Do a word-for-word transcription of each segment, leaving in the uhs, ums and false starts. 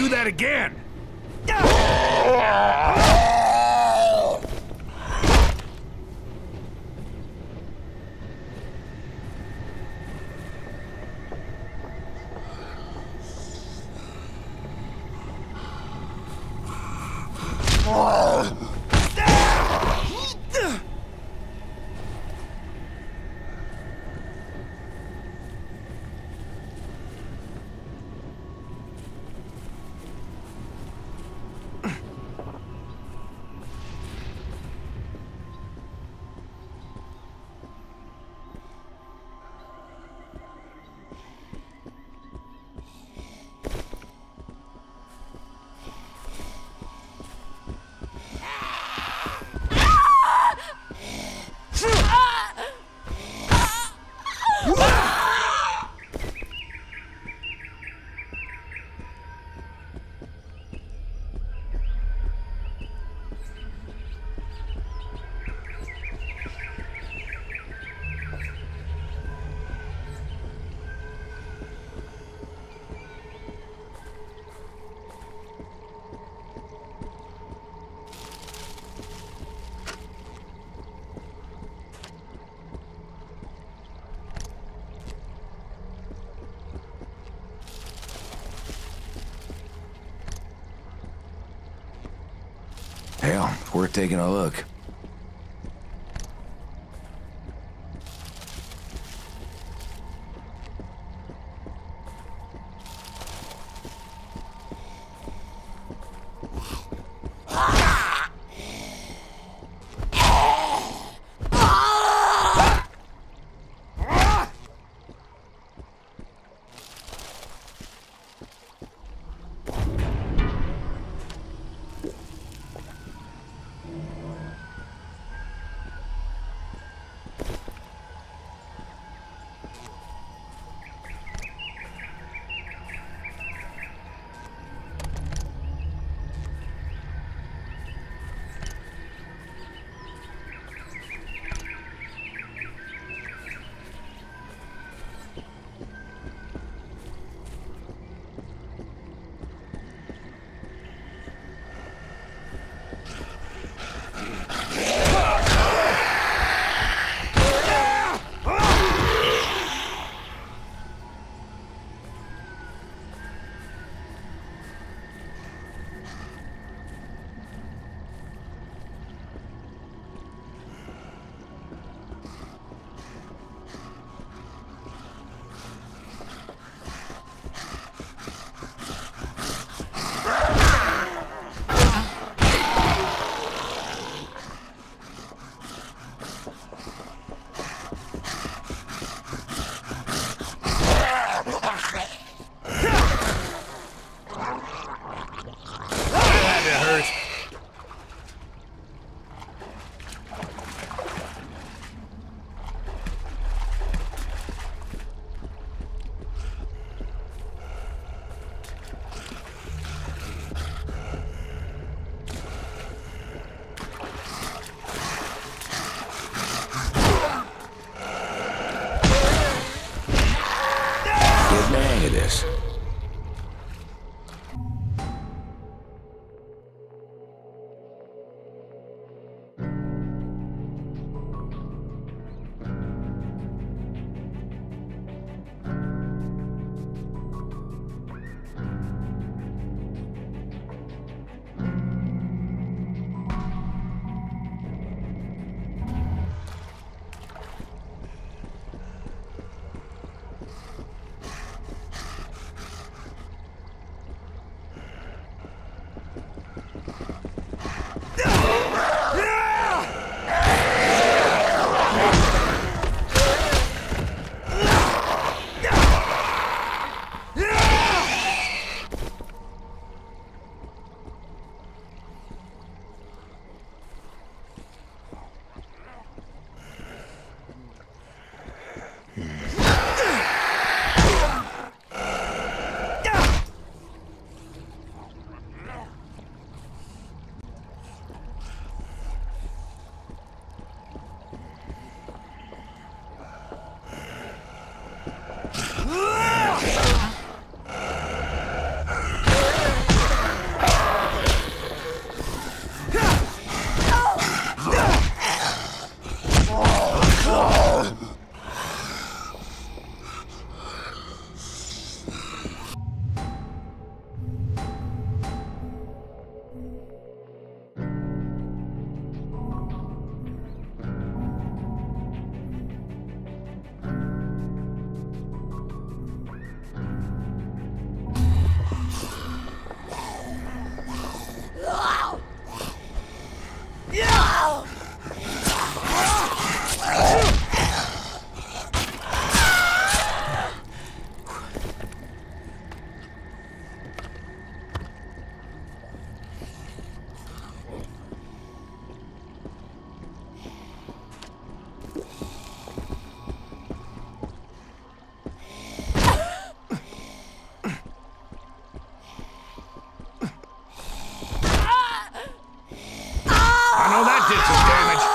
do that again! Hell, worth taking a look. I know that did some damage.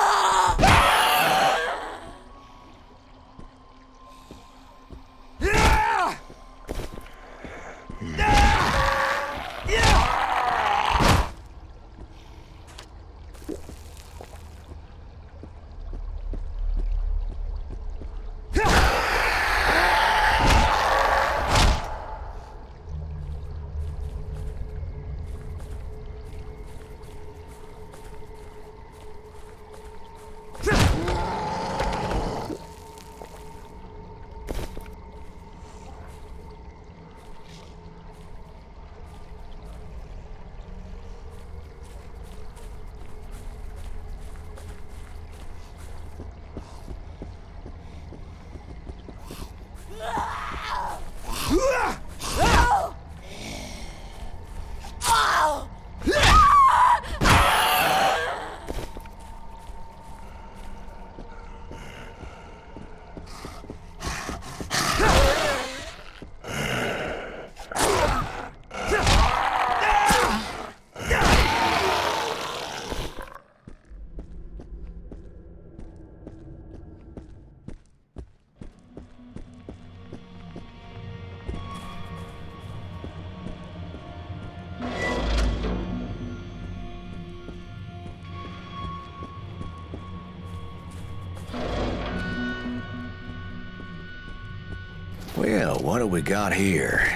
Well, what do we got here?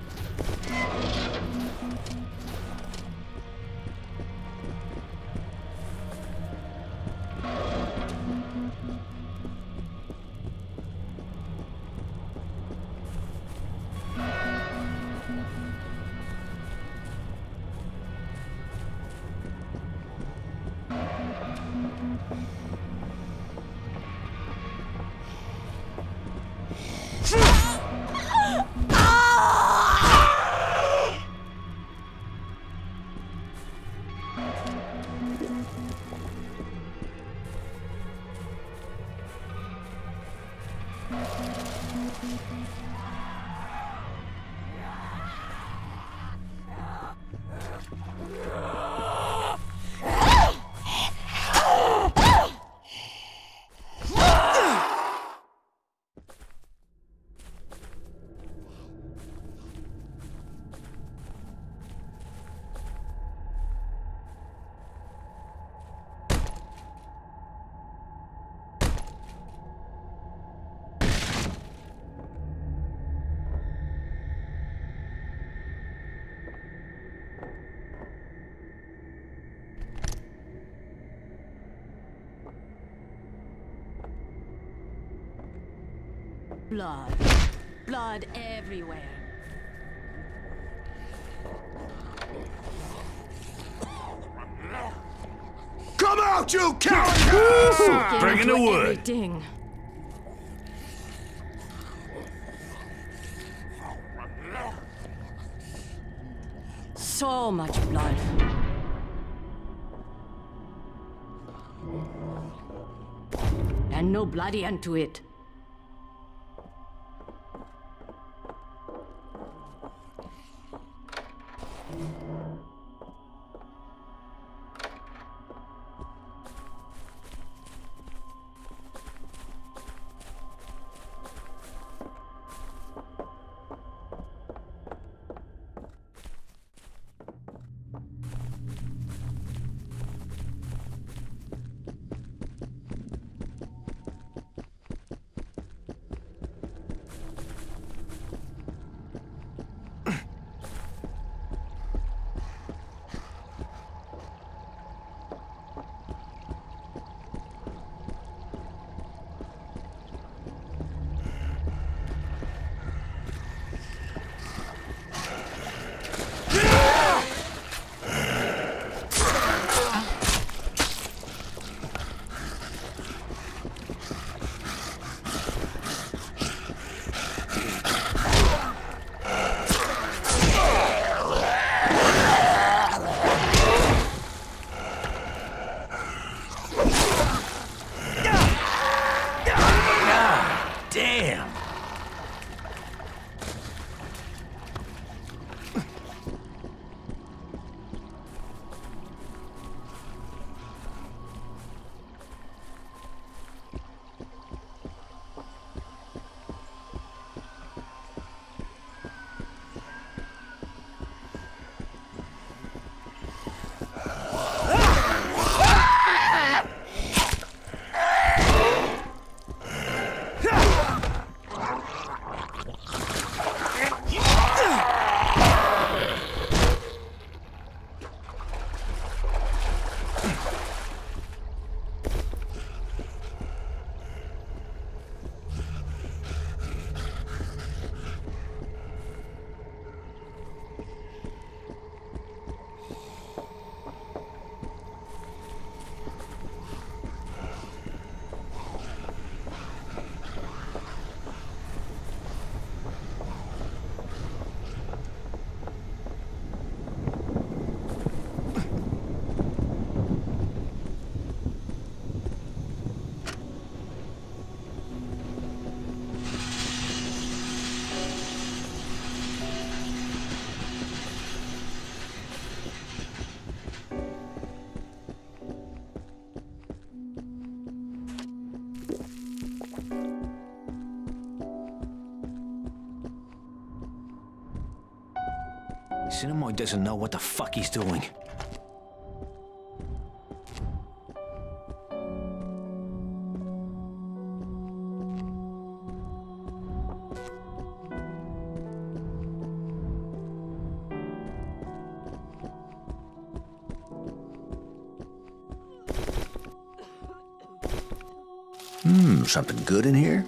Blood. Blood everywhere. Come out, you coward! Bringing the wood. Everything. So much blood. And no bloody end to it. Sinamoi doesn't know what the fuck he's doing. Hmm, something good in here?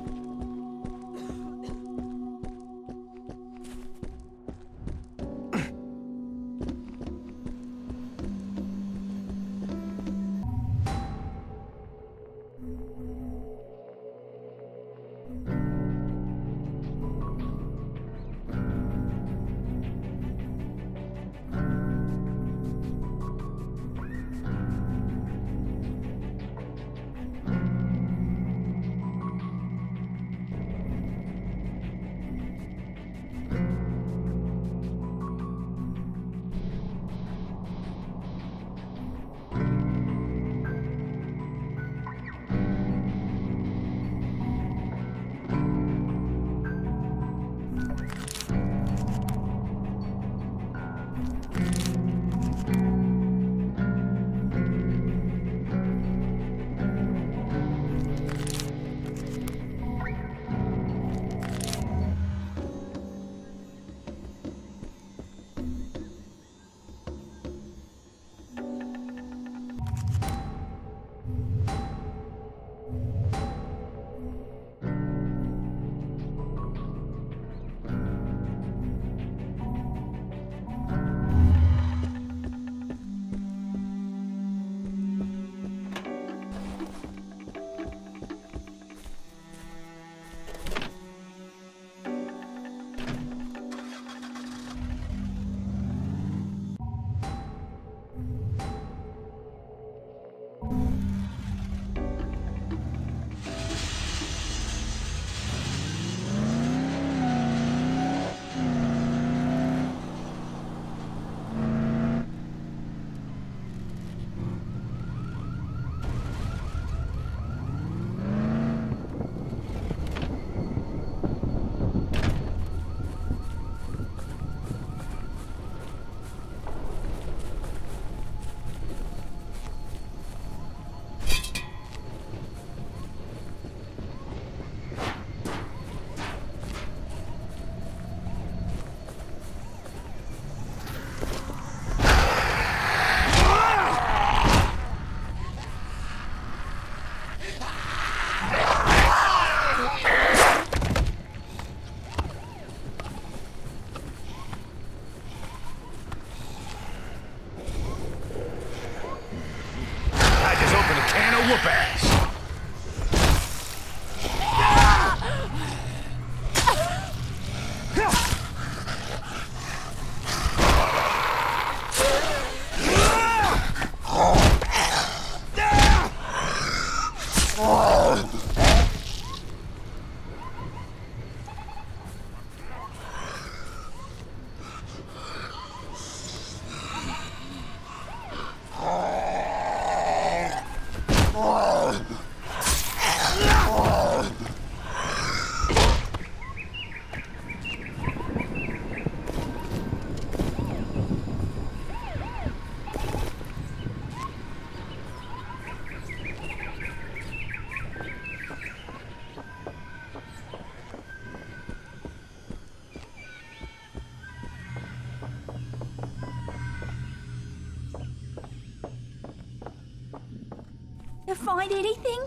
Find anything?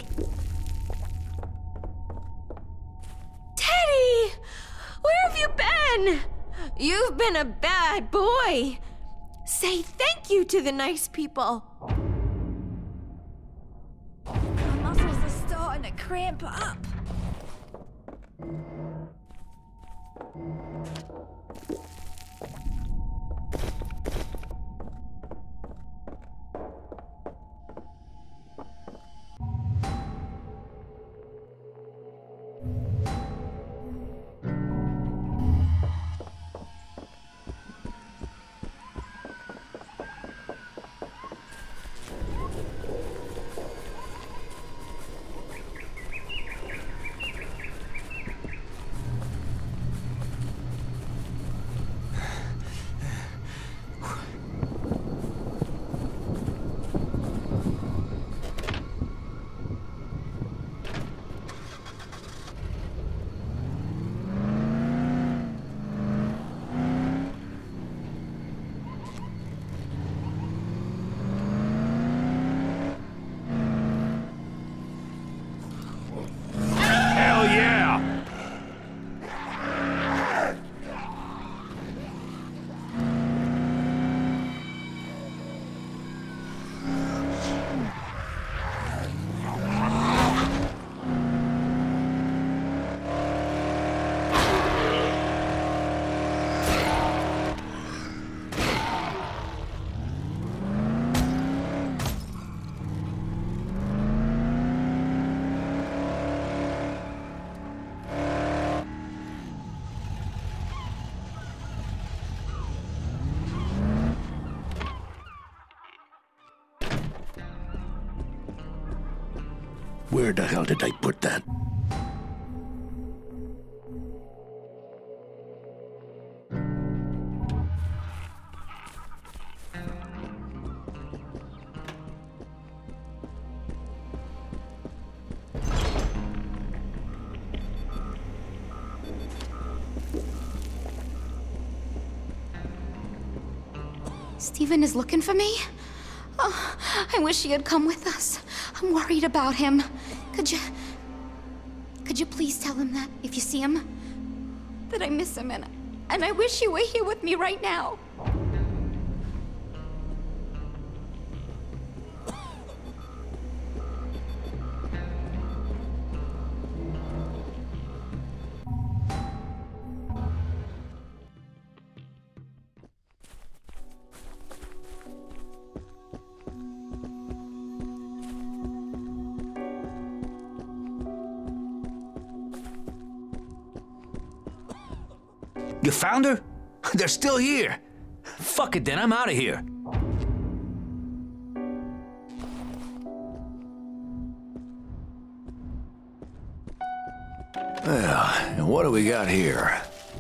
Teddy! Where have you been? You've been a bad boy. Say thank you to the nice people. My muscles are starting to cramp up. Where the hell did I put that? Stephen is looking for me? Oh, I wish he had come with us. I'm worried about him. Could you... Could you please tell him that, if you see him? That I miss him and, and I wish you were here with me right now. You found her? They're still here. Fuck it then, I'm out of here. Well, and what do we got here?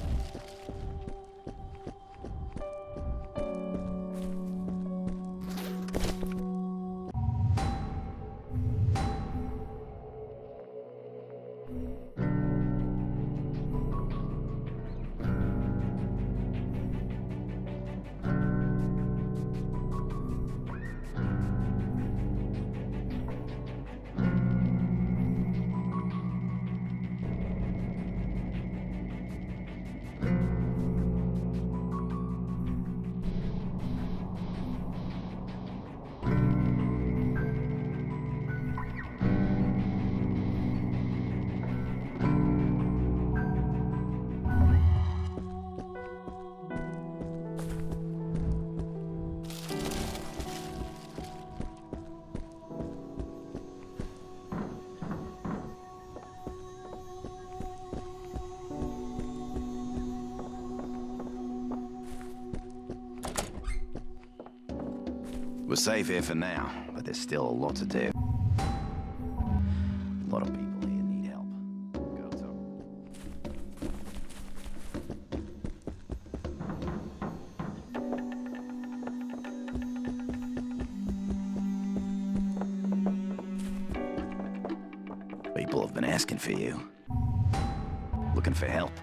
We're safe here for now, but there's still a lot to do. A lot of people here need help. Go talk. People have been asking for you. Looking for help.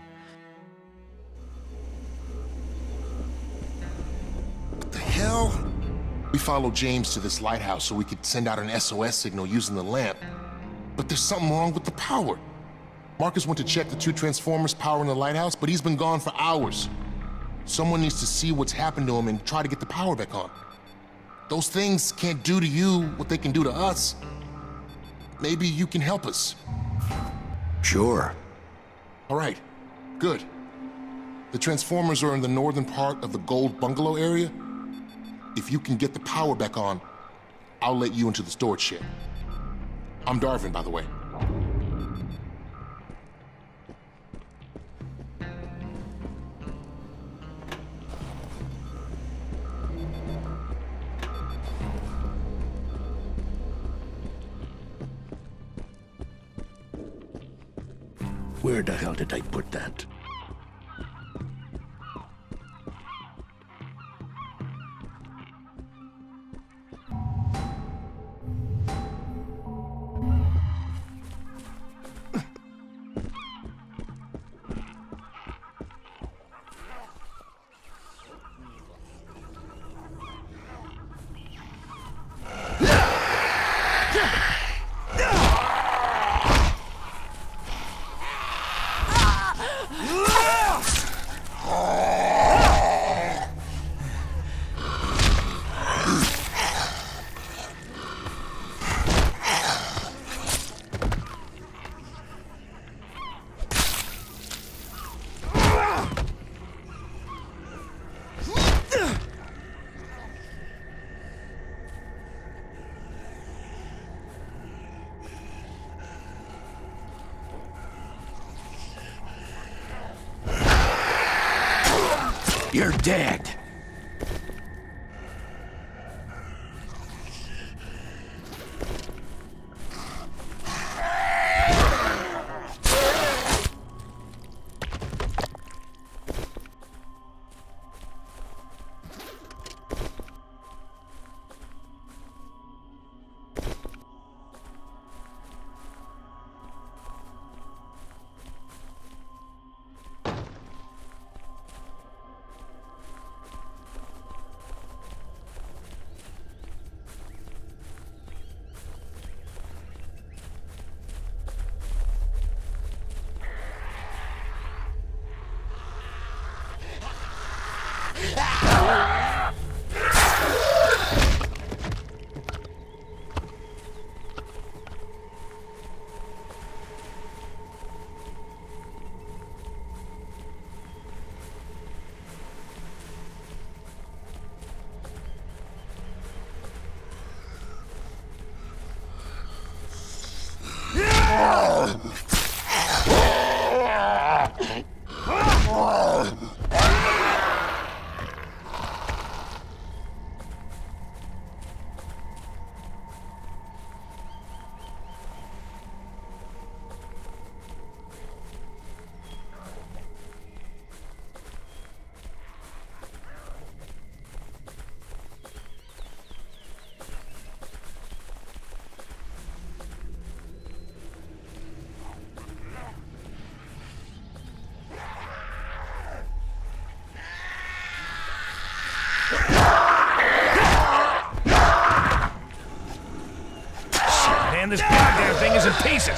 What the hell? We followed James to this lighthouse so we could send out an S O S signal using the lamp. But there's something wrong with the power. Marcus went to check the two transformers powering the lighthouse, but he's been gone for hours. Someone needs to see what's happened to him and try to get the power back on. Those things can't do to you what they can do to us. Maybe you can help us. Sure. All right, good. The transformers are in the northern part of the Gold Bungalow area. If you can get the power back on, I'll let you into the storage shed. I'm Darvin, by the way. Where the hell did I put that? You're dead. Man, this goddamn thing is in pieces!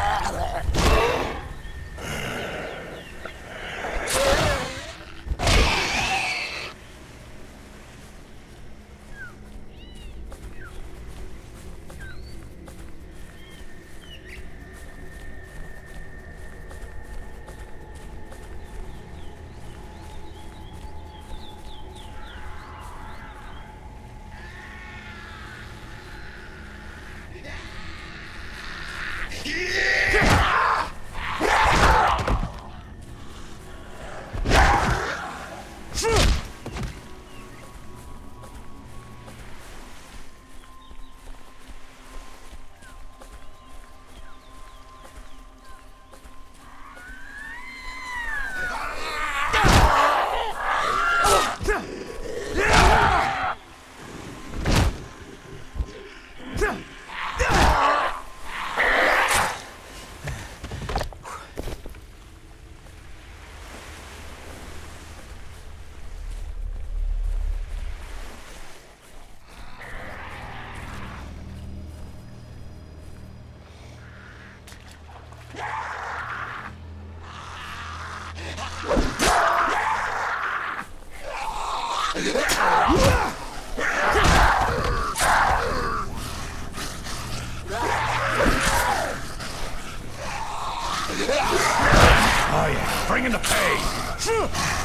Oh yeah, bring in the pain!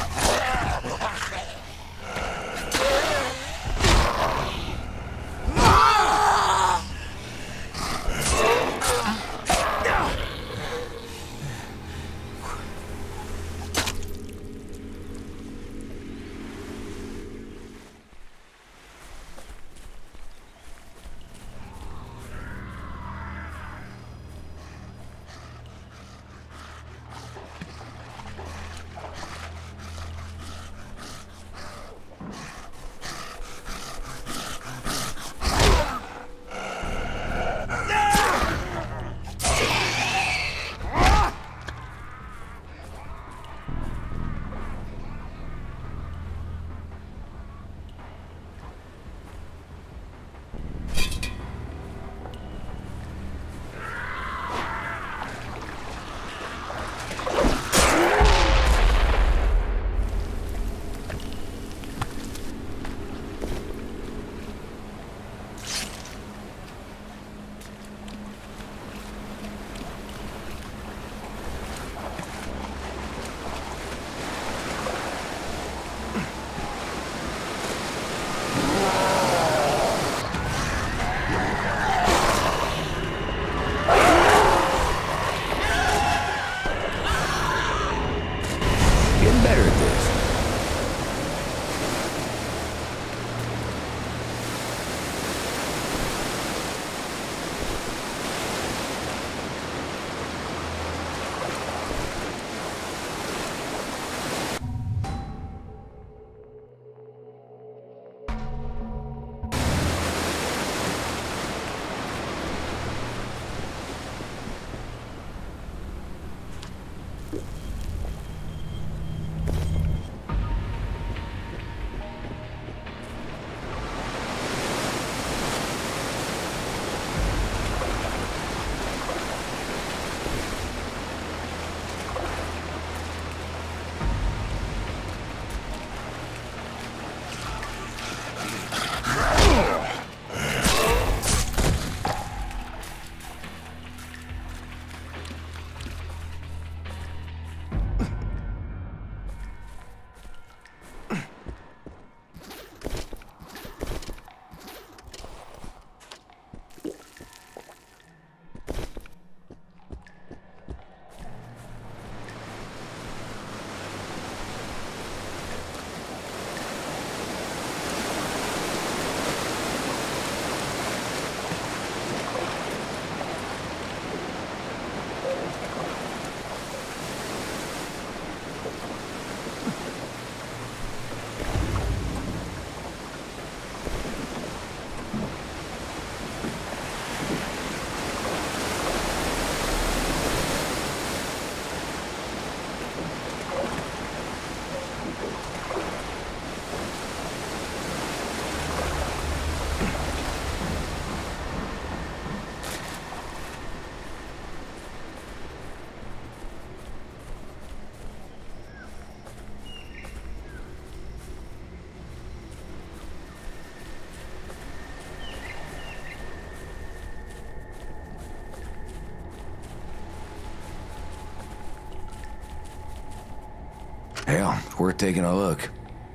Hell, worth taking a look.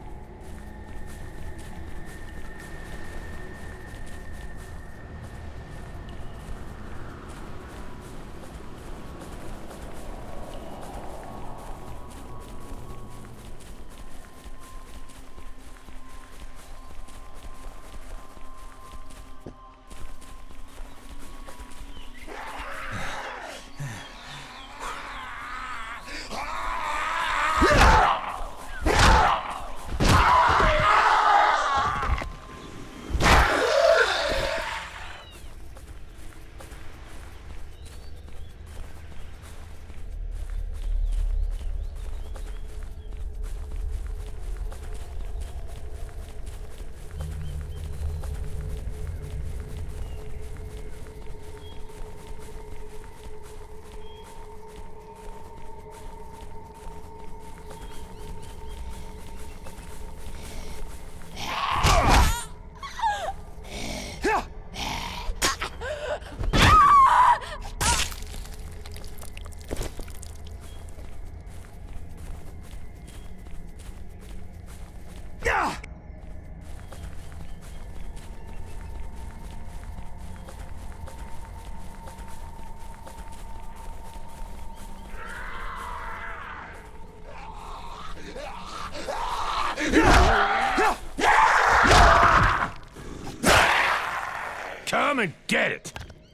Come and get it!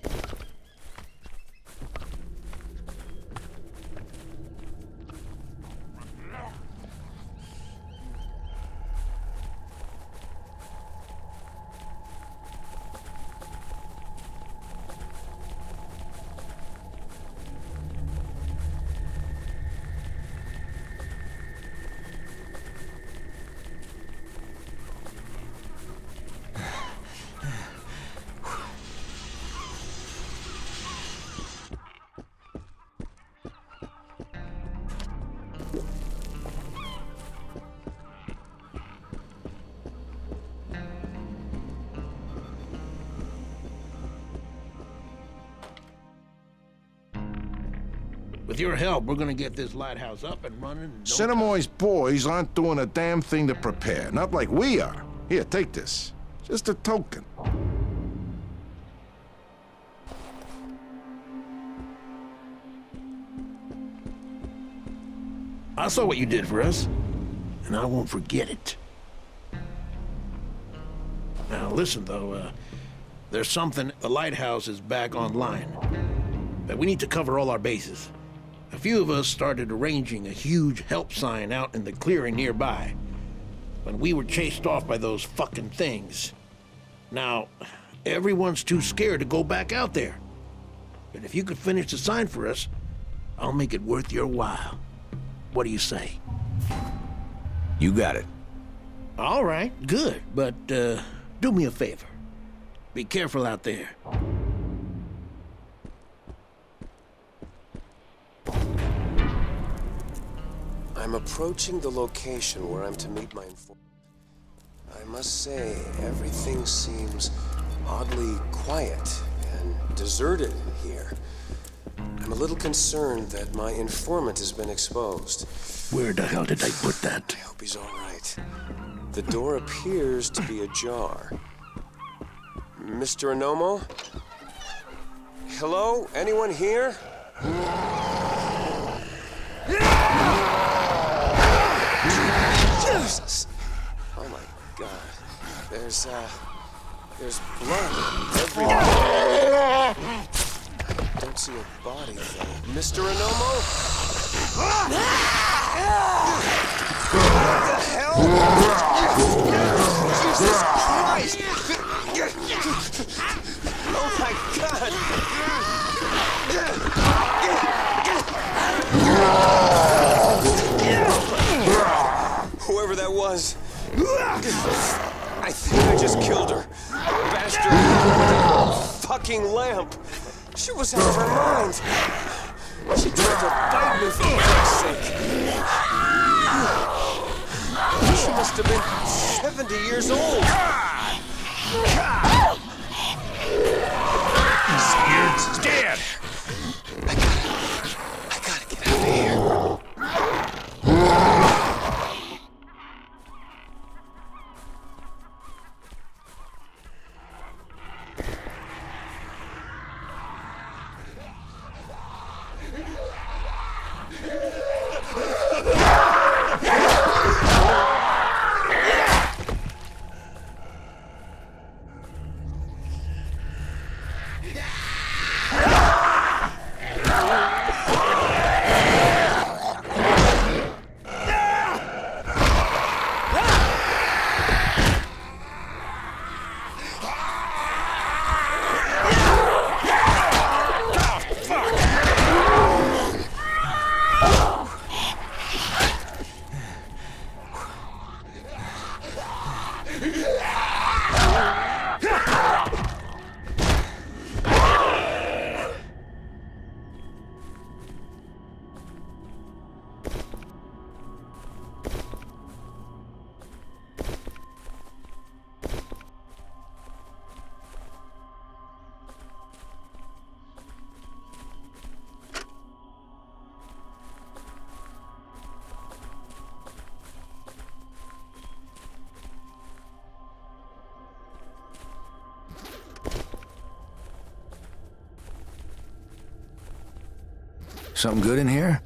With your help, we're gonna get this lighthouse up and running. No Sinnemoy's boys aren't doing a damn thing to prepare. Not like we are. Here, take this. Just a token. I saw what you did for us, and I won't forget it. Now, listen, though, uh, there's something. The lighthouse is back online, but we need to cover all our bases. A few of us started arranging a huge help sign out in the clearing nearby when we were chased off by those fucking things. Now, everyone's too scared to go back out there. But if you could finish the sign for us, I'll make it worth your while. What do you say? You got it. All right, good. But uh, do me a favor. Be careful out there. I'm approaching the location where I'm to meet my informant. I must say, everything seems oddly quiet and deserted here. I'm a little concerned that my informant has been exposed. Where the hell did I put that? I hope he's all right. The door appears to be ajar. Mister Anomo? Hello? Anyone here? Jesus! Oh my God. There's, uh... There's blood everywhere. I don't see a body, though. Mister Anomo? What the hell? Jesus Christ! Oh my God! Whoever that was, I think I just killed her. Bastard fucking lamp. She was out of her mind. She tried to bite me for Christ's sake. She must have been seventy years old. You're dead. I gotta, I gotta get out of here. Something good in here?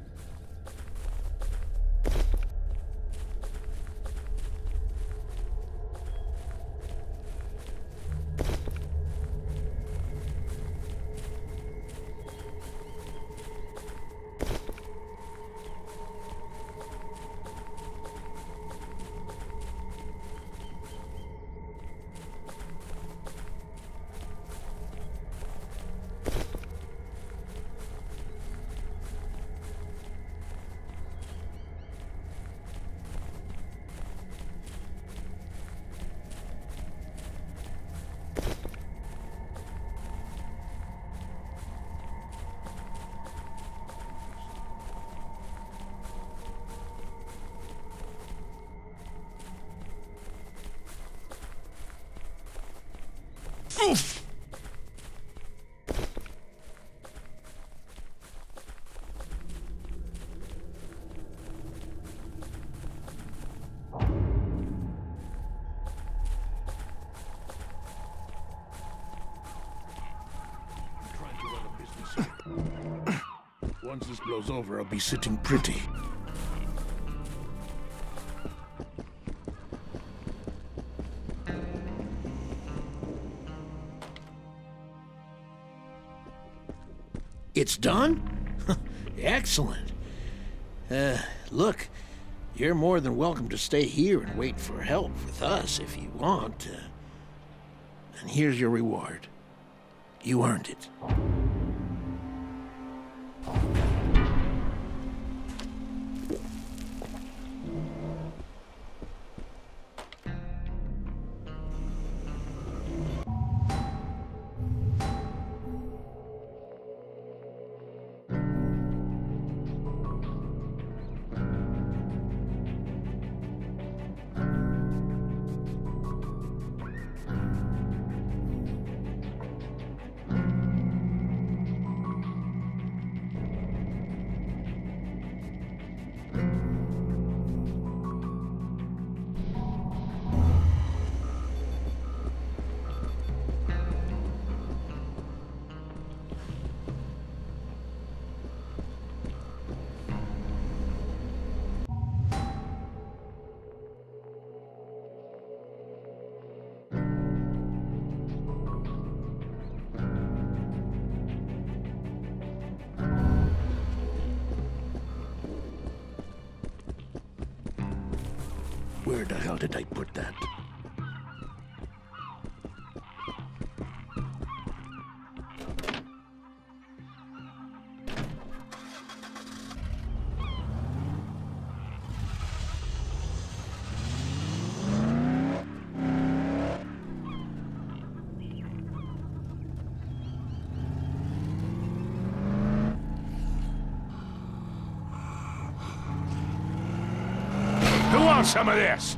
Oof! Once this blows over, I'll be sitting pretty. It's done? Excellent. Uh, look, you're more than welcome to stay here and wait for help with us if you want. Uh, and here's your reward. You earned it. Where the hell did I put that? Who wants some of this?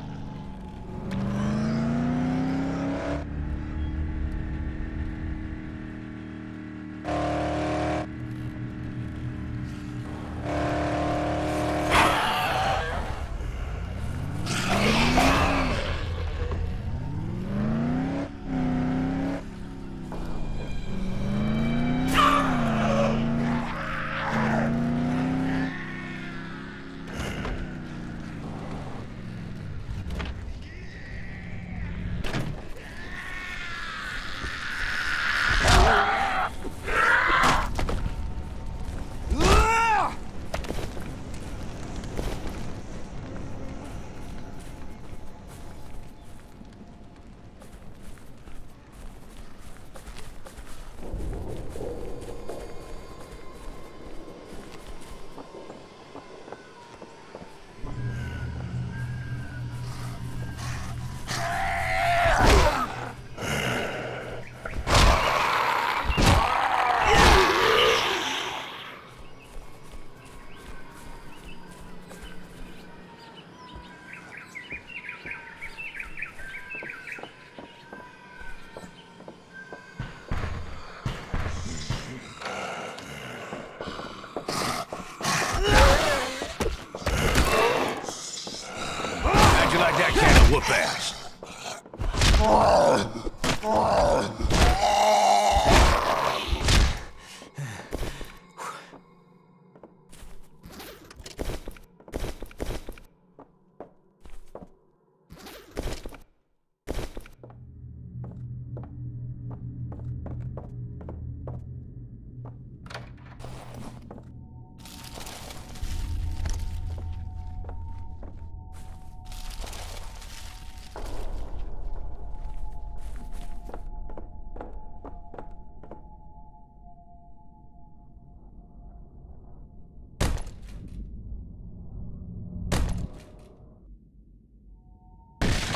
Whoop ass.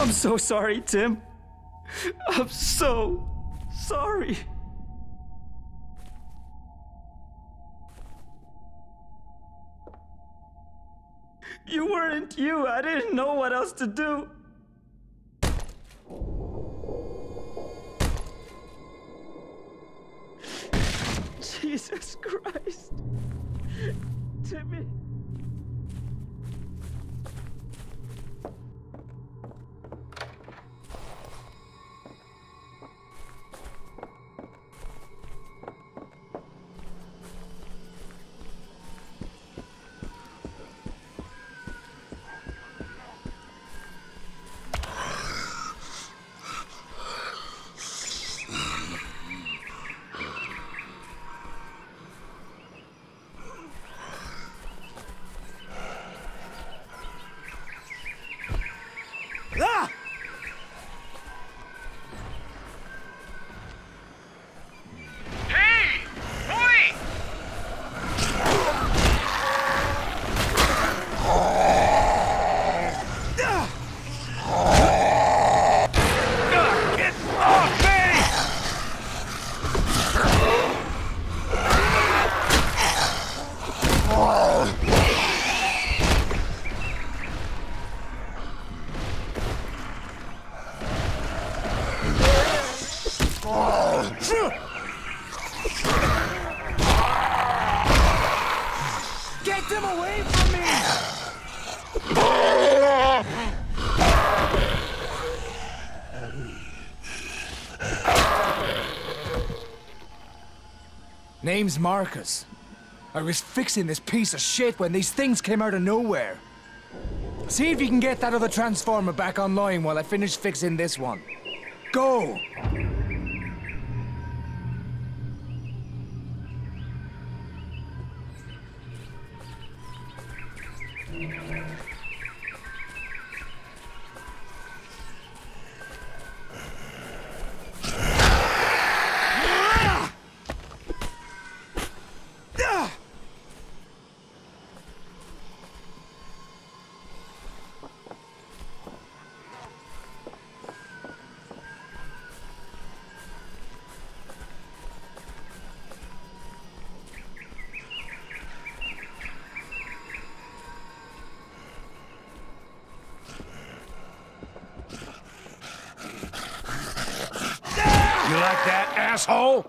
I'm so sorry, Tim. I'm so sorry. You weren't you. I didn't know what else to do. Jesus Christ. Timmy. Ah! Hey! Boy! Get off me! Get them away from me! Name's Marcus. I was fixing this piece of shit when these things came out of nowhere. See if you can get that other transformer back online while I finish fixing this one. Go! You like that, asshole?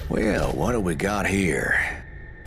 Well, what do we got here?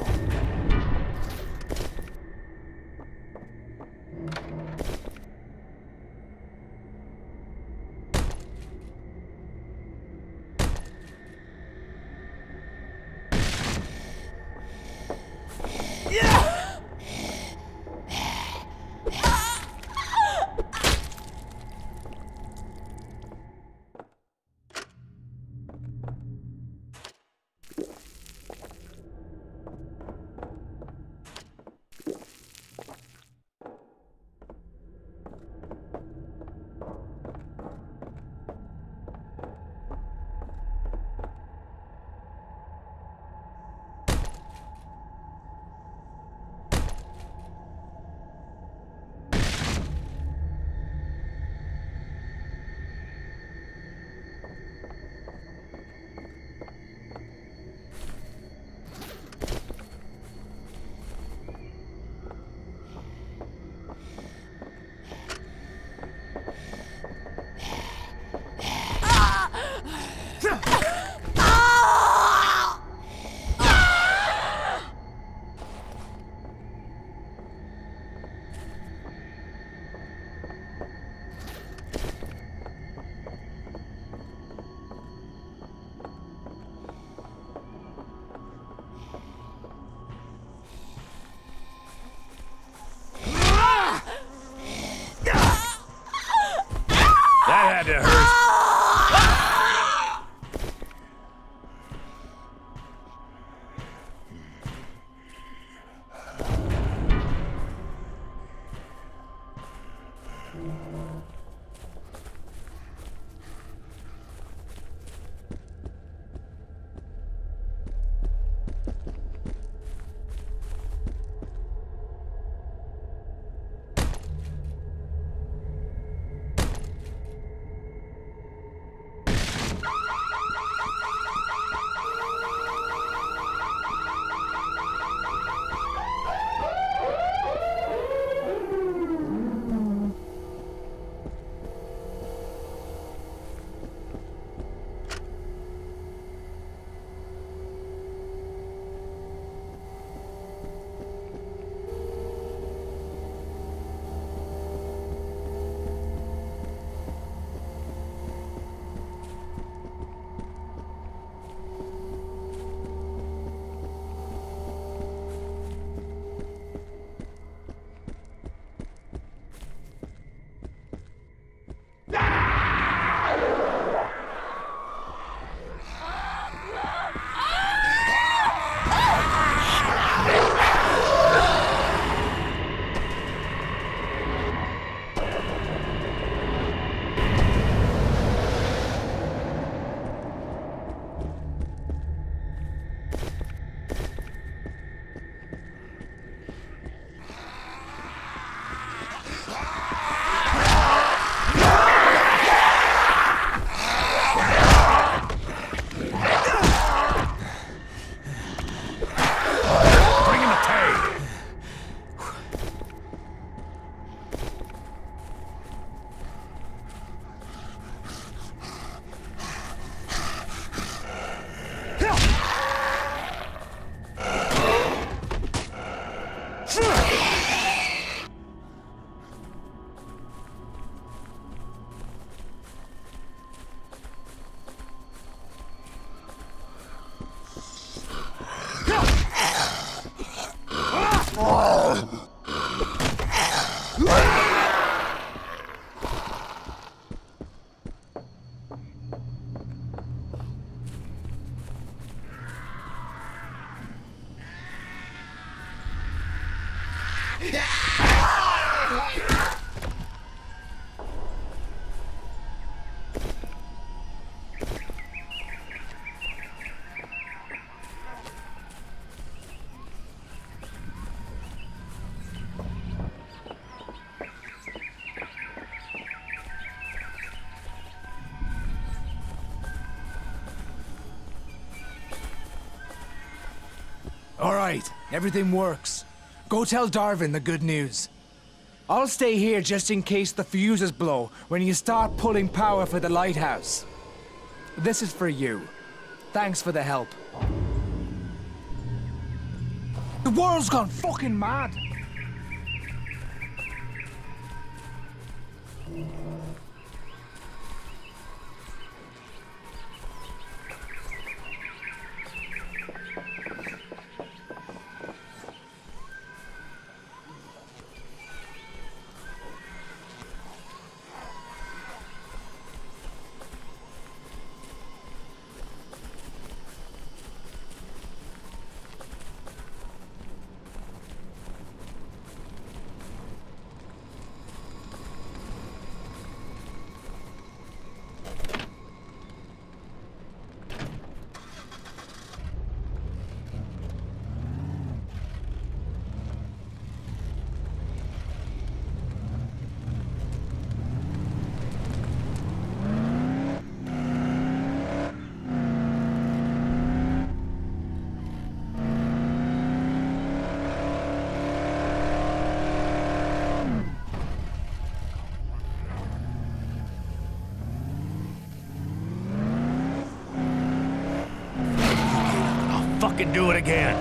That had to hurt. All right, everything works. Go tell Darvin the good news. I'll stay here just in case the fuses blow when you start pulling power for the lighthouse. This is for you. Thanks for the help. The world's gone fucking mad! Fucking do it again.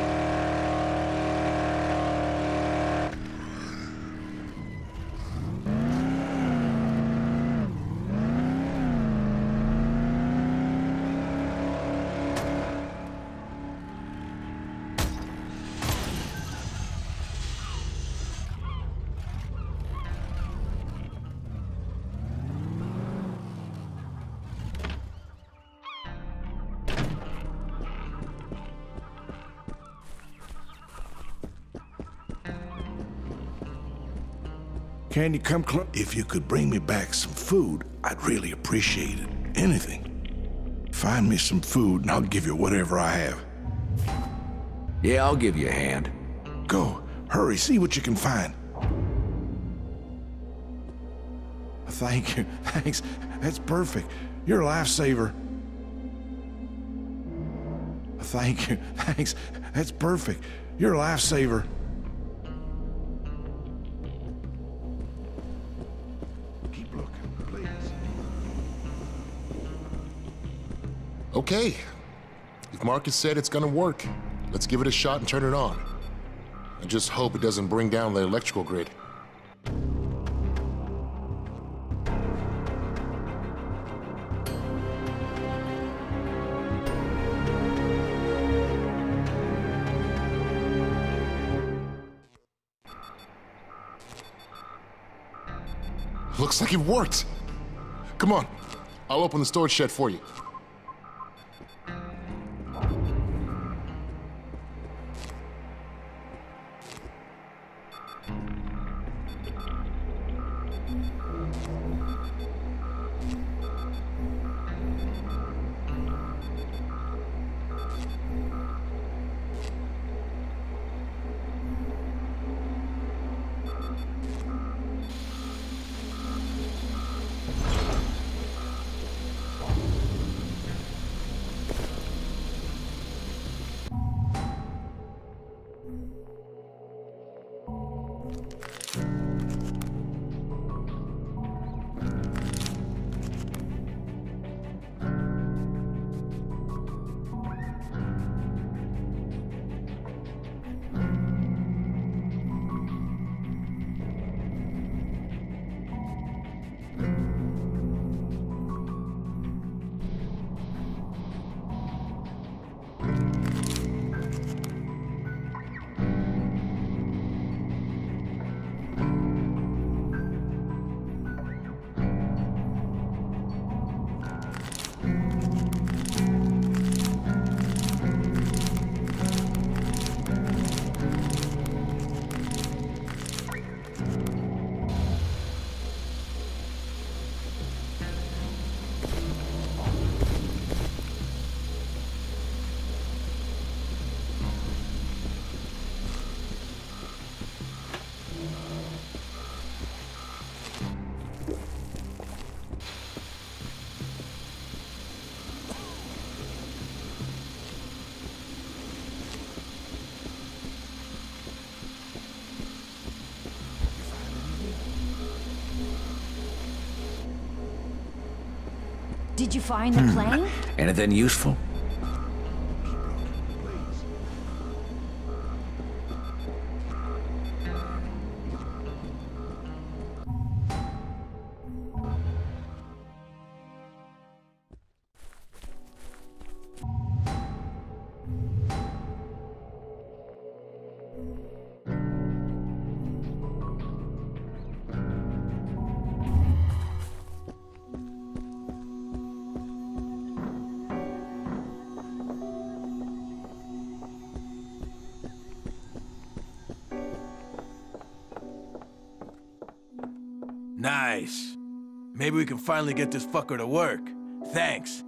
Can you come close? If you could bring me back some food, I'd really appreciate it. Anything. Find me some food and I'll give you whatever I have. Yeah, I'll give you a hand. Go. Hurry, see what you can find. Thank you. Thanks. That's perfect. You're a lifesaver. Thank you. Thanks. That's perfect. You're a lifesaver. Keep looking, please. Okay. If Marcus said it's gonna work, let's give it a shot and turn it on. I just hope it doesn't bring down the electrical grid. Looks like it worked. Come on, I'll open the storage shed for you. Did you find the plane? Anything useful? Nice. Maybe we can finally get this fucker to work. Thanks.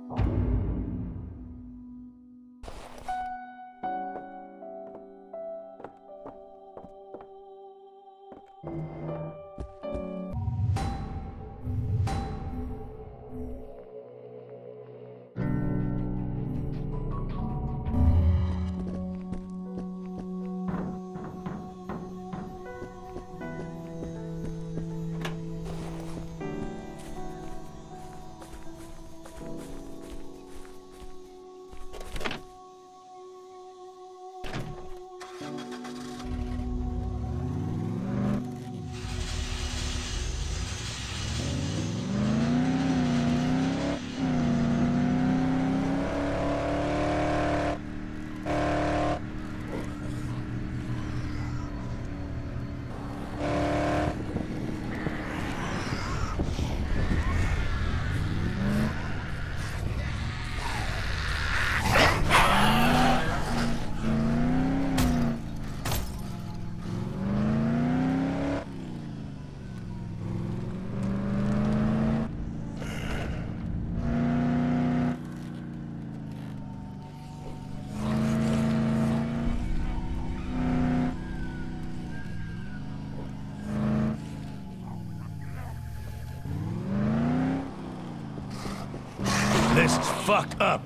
This is fucked up.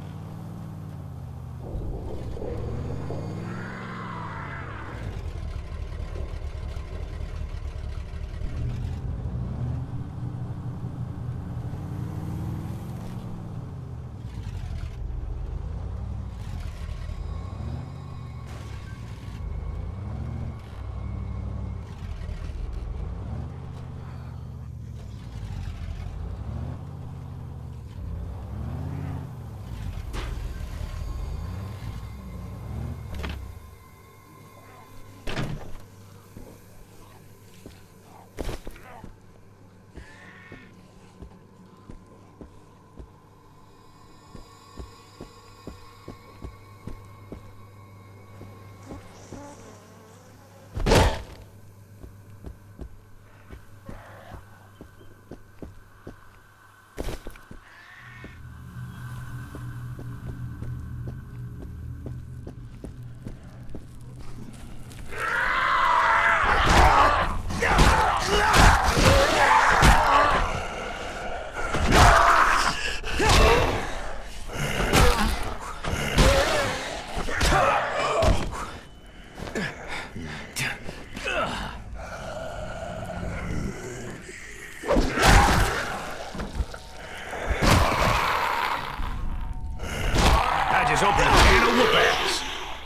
Open a can of whoop ass.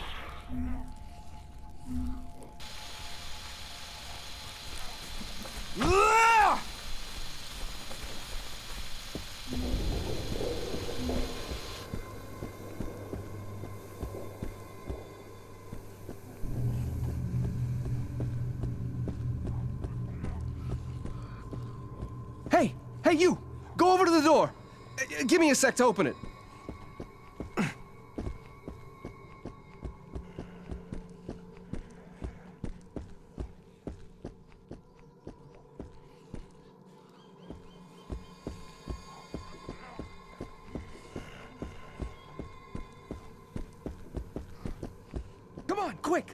Hey, hey you! Go over to the door. Uh, give me a sec to open it. Come on, quick!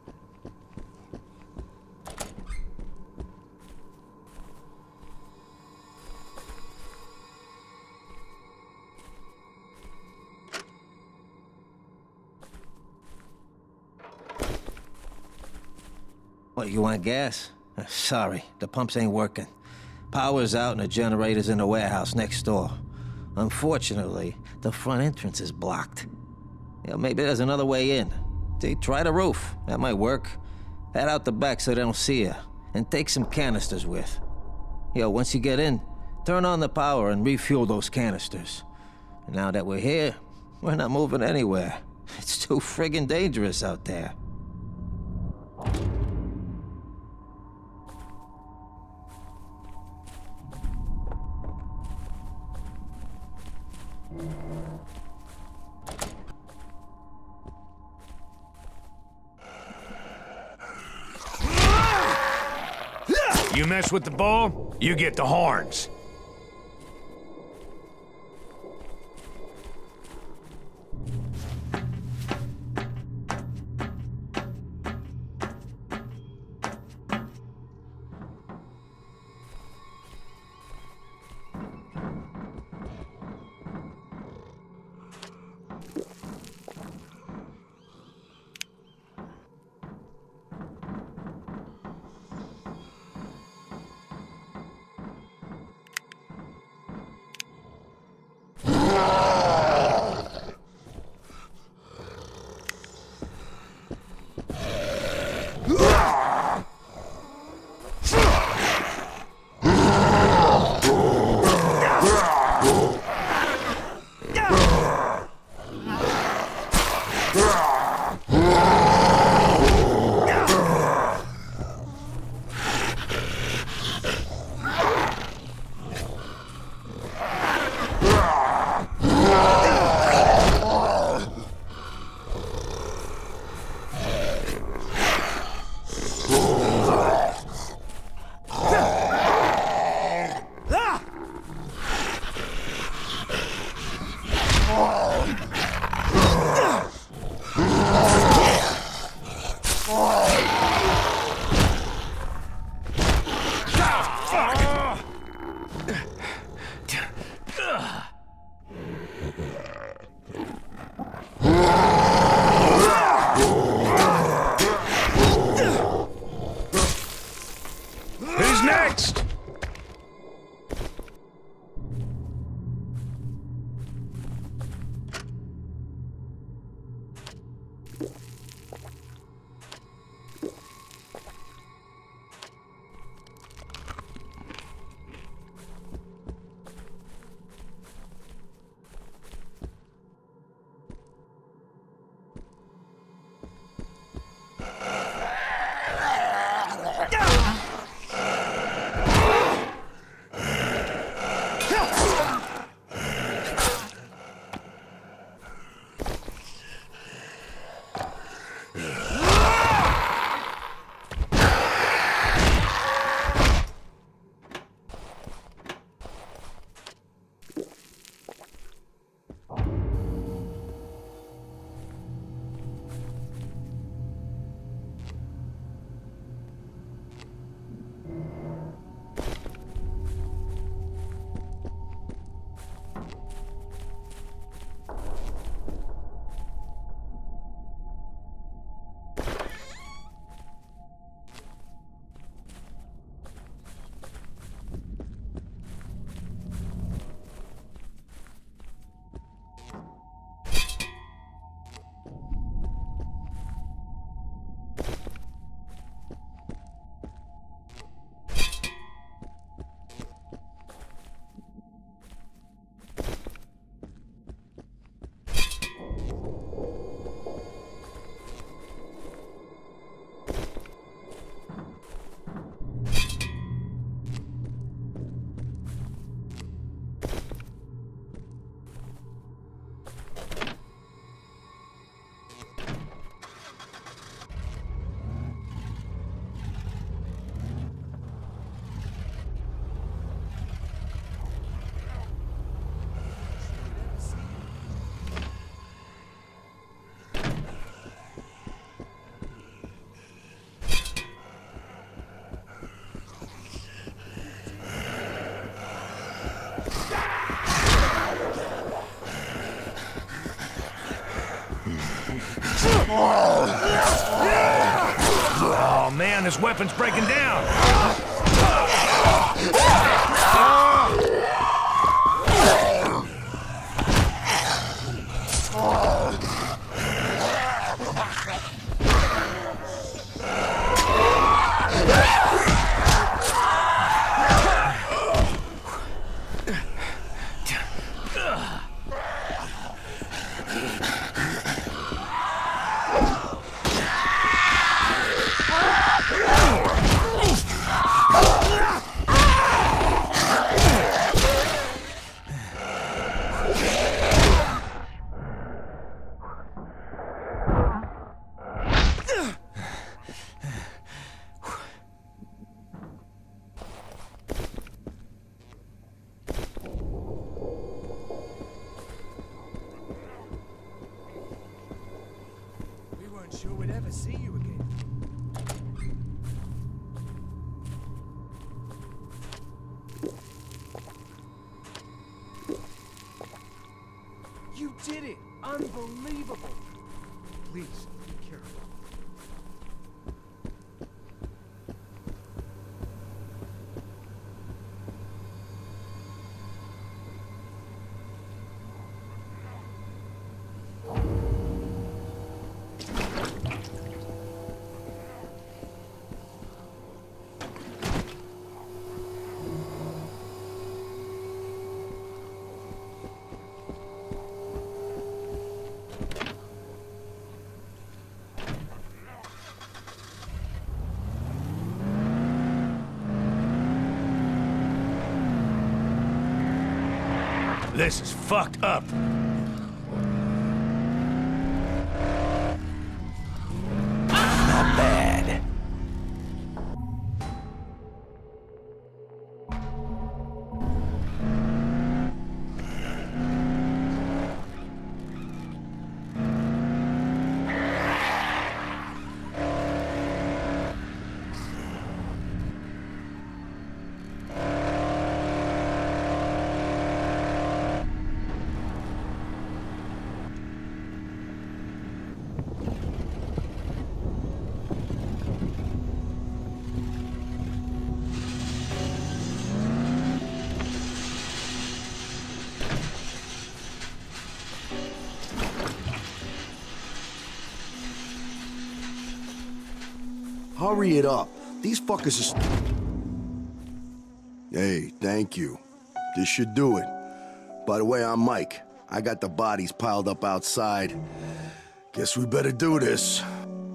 What, you want gas? Uh, sorry, the pumps ain't working. Power's out and the generator's in the warehouse next door. Unfortunately, the front entrance is blocked. Yeah, maybe there's another way in. See, try the roof. That might work. Head out the back so they don't see you. And take some canisters with. Yo, once you get in, turn on the power and refuel those canisters. And now that we're here, we're not moving anywhere. It's too friggin' dangerous out there. You mess with the ball, You get the horns. Who's next? Oh man, this weapon's breaking down. sure we'd ever see you again. You did it! Unbelievable! Please, be careful. This is fucked up. Not bad. Hurry it up. These fuckers are... Hey, thank you. This should do it. By the way, I'm Mike. I got the bodies piled up outside. Guess we better do this.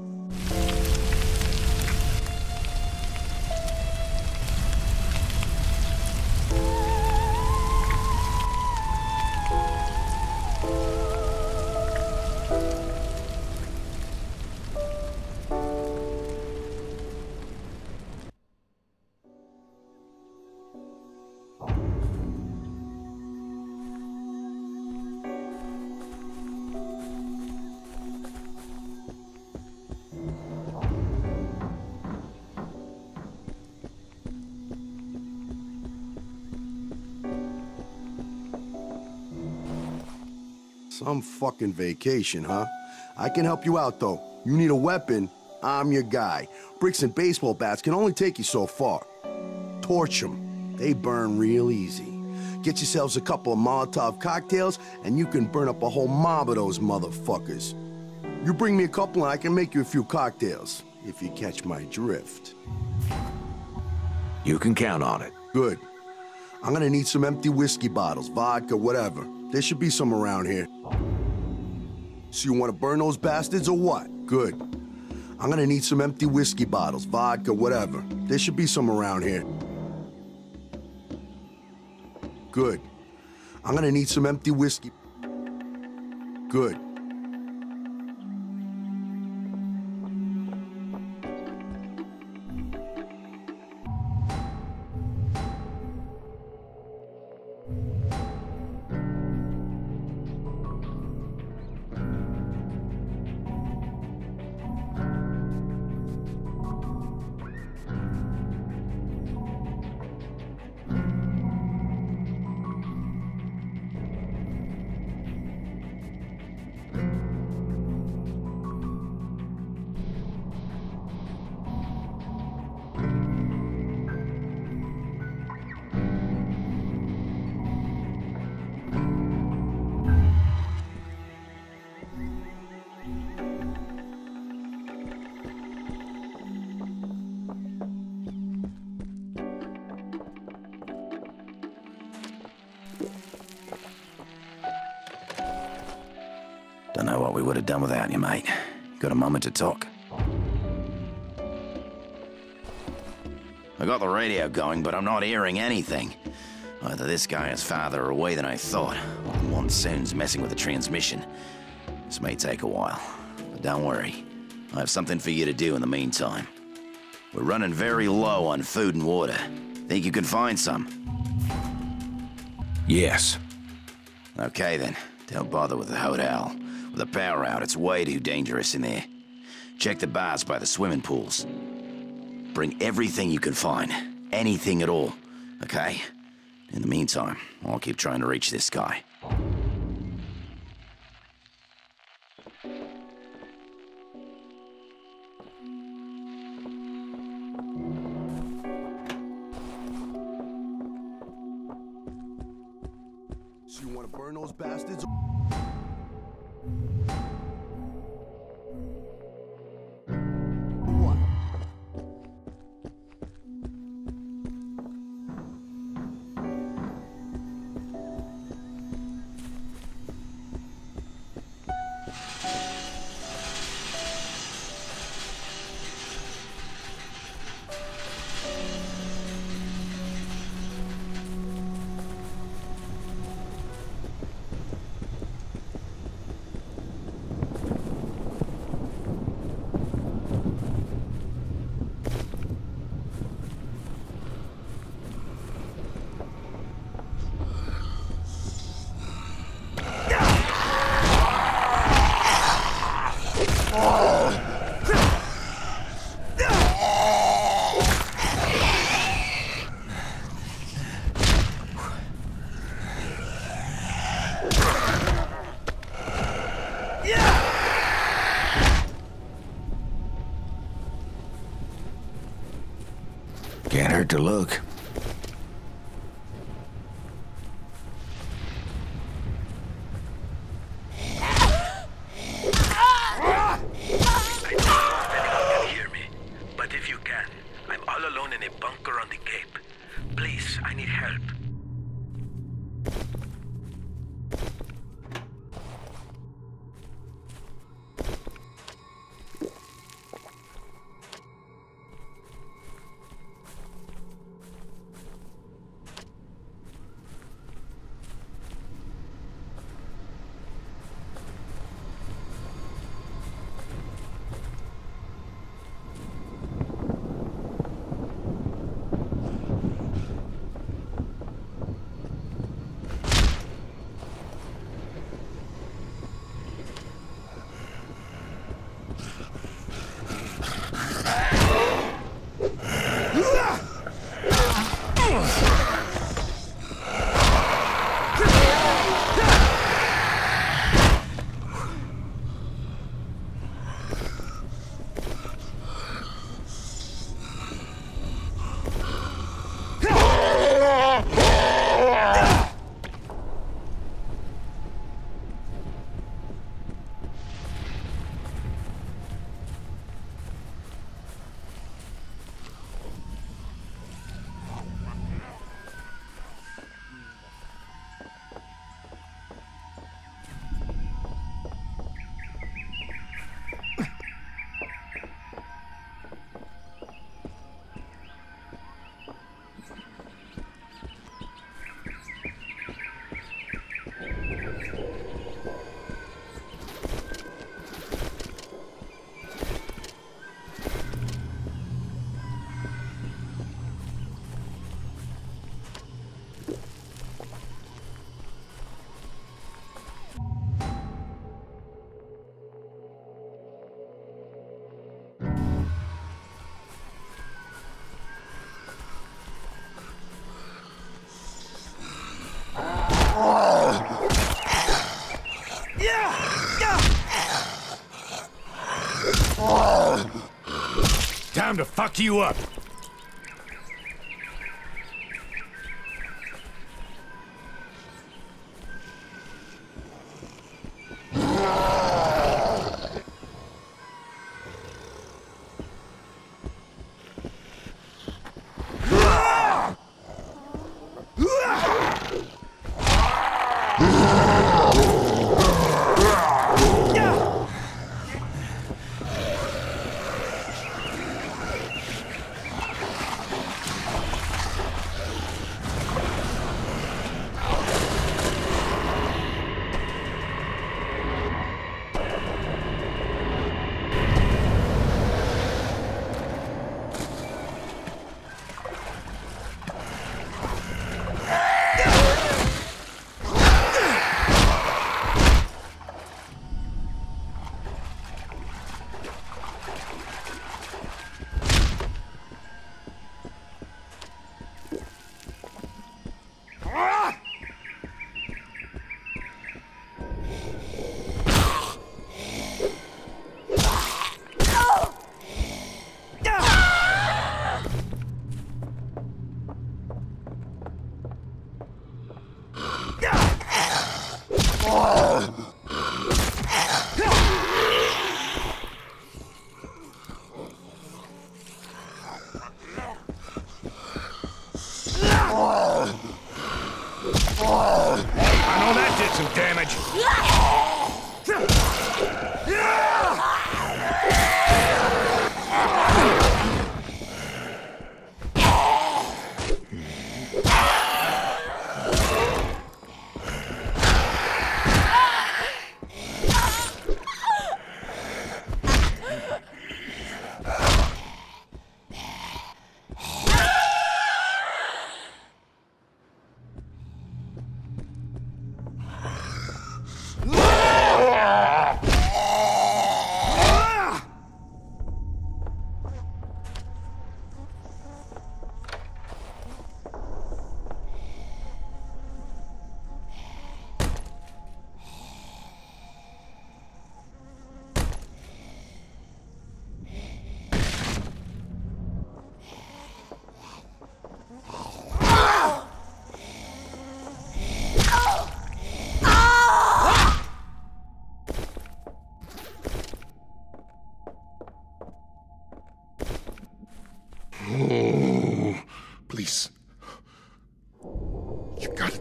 Some fucking vacation, huh? I can help you out, though. You need a weapon, I'm your guy. Bricks and baseball bats can only take you so far. Torch them. They burn real easy. Get yourselves a couple of Molotov cocktails, and you can burn up a whole mob of those motherfuckers. You bring me a couple, and I can make you a few cocktails, if you catch my drift. You can count on it. Good. I'm gonna need some empty whiskey bottles, vodka, whatever. There should be some around here. So you want to burn those bastards or what? Good. I'm gonna need some empty whiskey bottles, vodka, whatever. There should be some around here. Good. I'm gonna need some empty whiskey. Good. Don't know what we would have done without you, mate. Got a moment to talk? I got the radio going, but I'm not hearing anything. Either this guy is farther away than I thought, or the monsoon's messing with the transmission. This may take a while, but don't worry. I have something for you to do in the meantime. We're running very low on food and water. Think you can find some? Yes. Okay then, don't bother with the hotel. With the power out, it's way too dangerous in there. Check the bars by the swimming pools. Bring everything you can find. Anything at all, okay? In the meantime, I'll keep trying to reach this guy. So you want to burn those bastards? Can't hurt to look. But if you can, I'm all alone in a bunker on the Cape. Please, I need help. Time to fuck you up.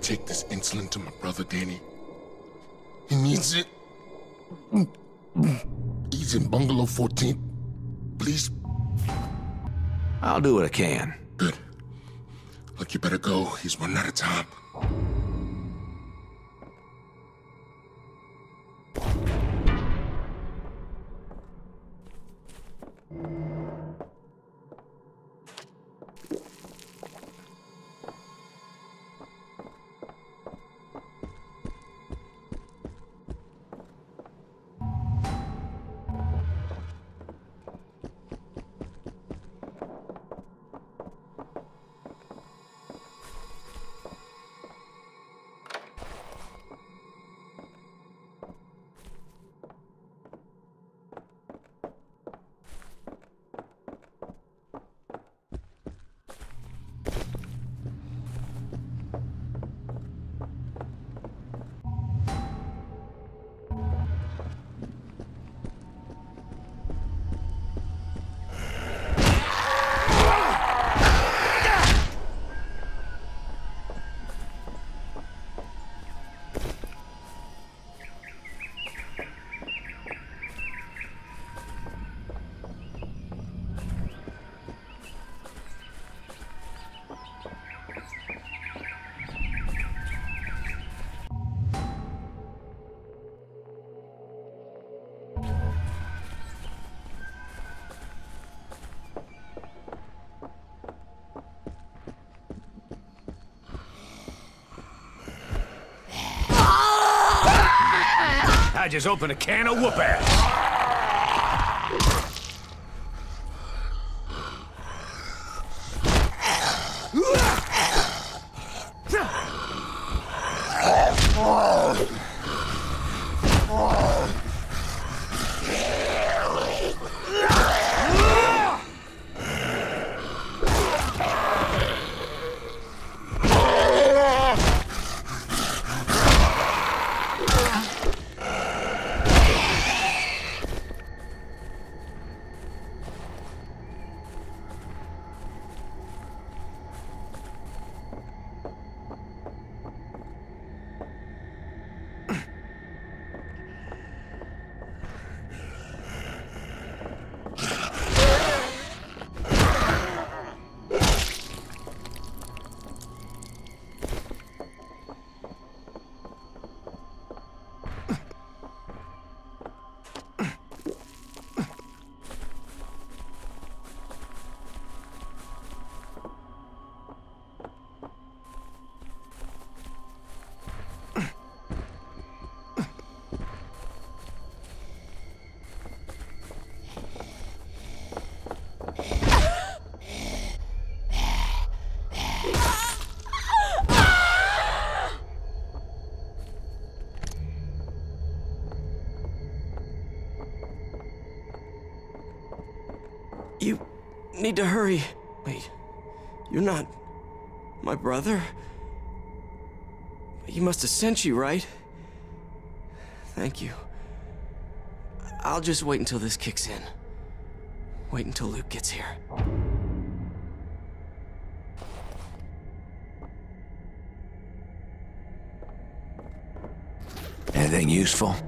take this insulin to my brother, Danny? He needs it. He's in Bungalow fourteen. Please. I'll do what I can. Good. Look, you better go. He's running out of time. I just opened a can of whoop ass. You need to hurry. Wait, you're not my brother? He must have sent you, right? Thank you. I'll just wait until this kicks in. Wait until Luke gets here. Anything useful?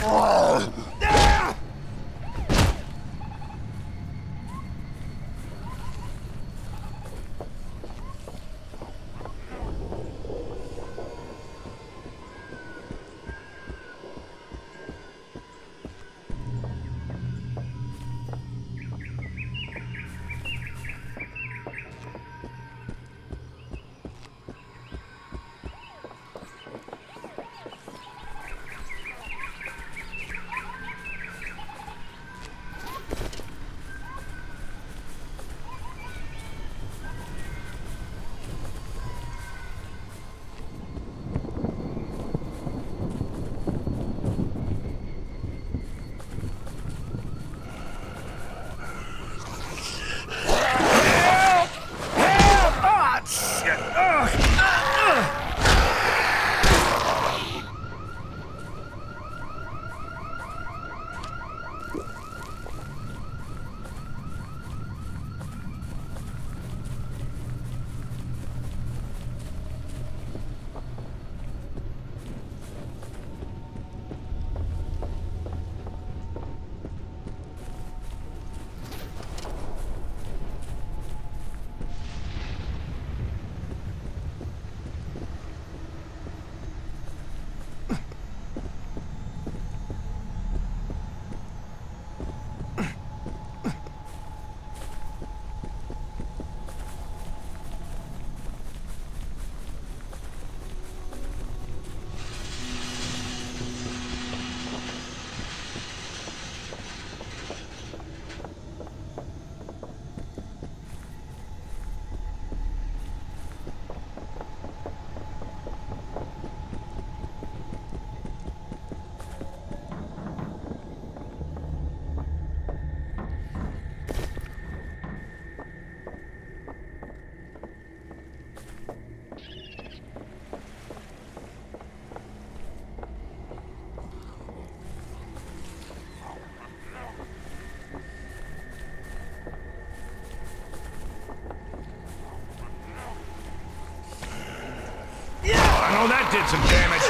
I know that did some damage.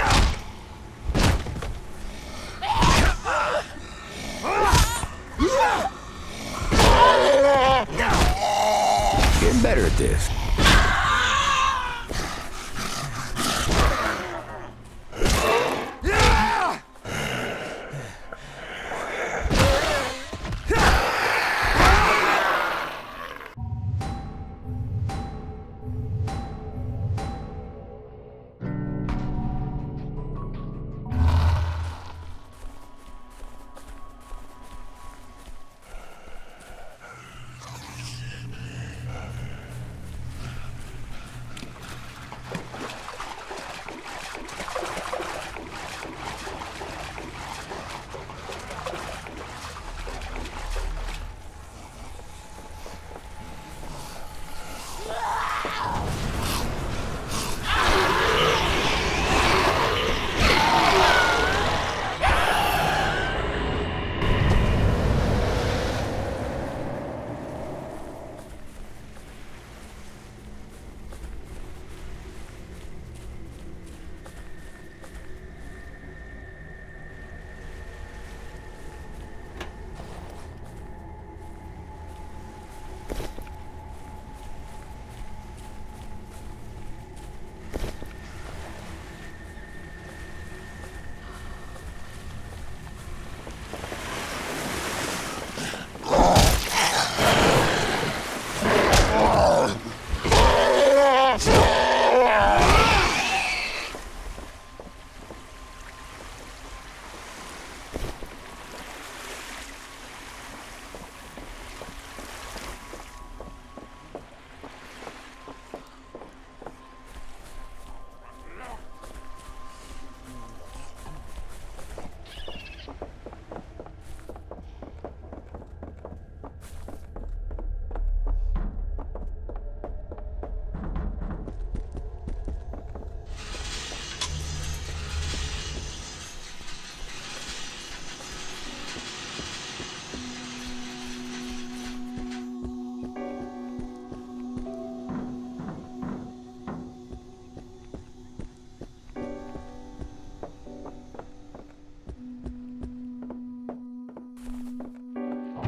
Getting better at this.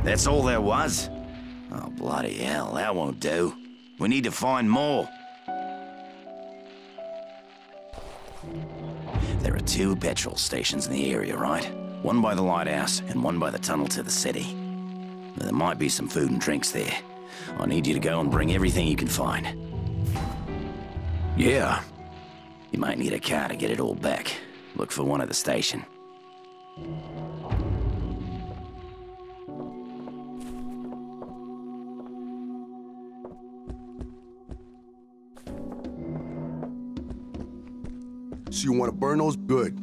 That's all there was? Oh, bloody hell, that won't do. We need to find more. There are two petrol stations in the area, right? One by the lighthouse and one by the tunnel to the city. There might be some food and drinks there. I need you to go and bring everything you can find. Yeah. You might need a car to get it all back. Look for one at the station. So you want to burn those? Good.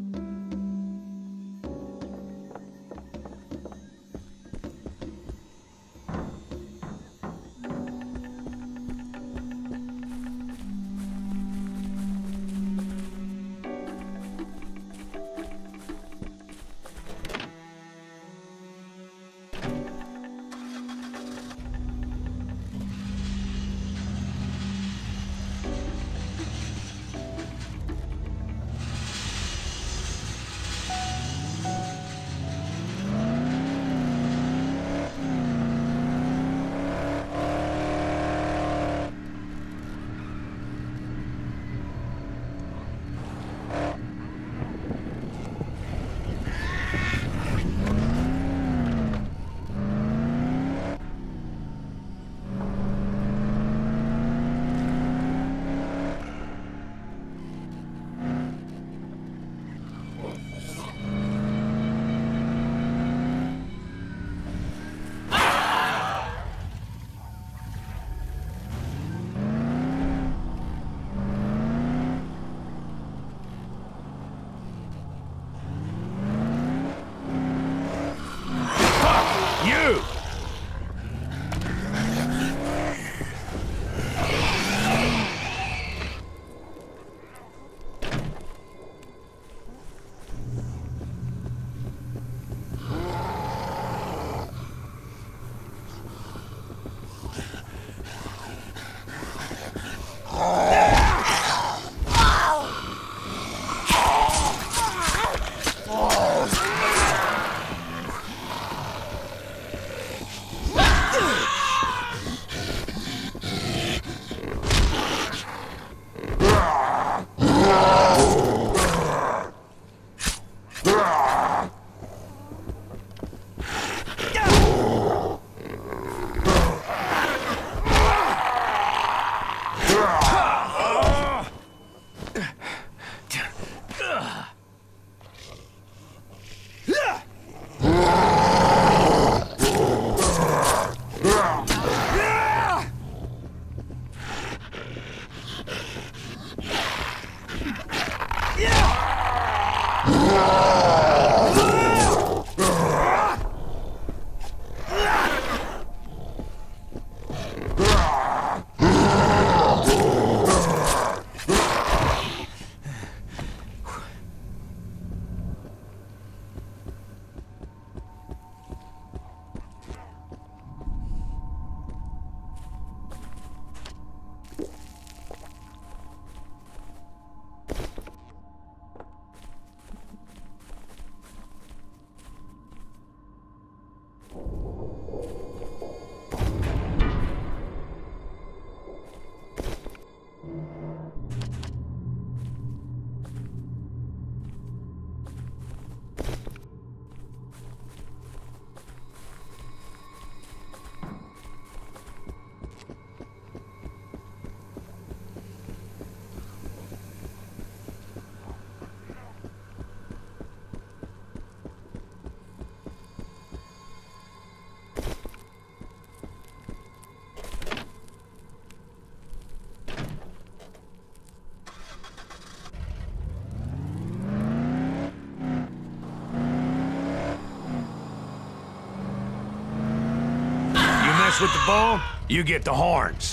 You! With the ball, you get the horns.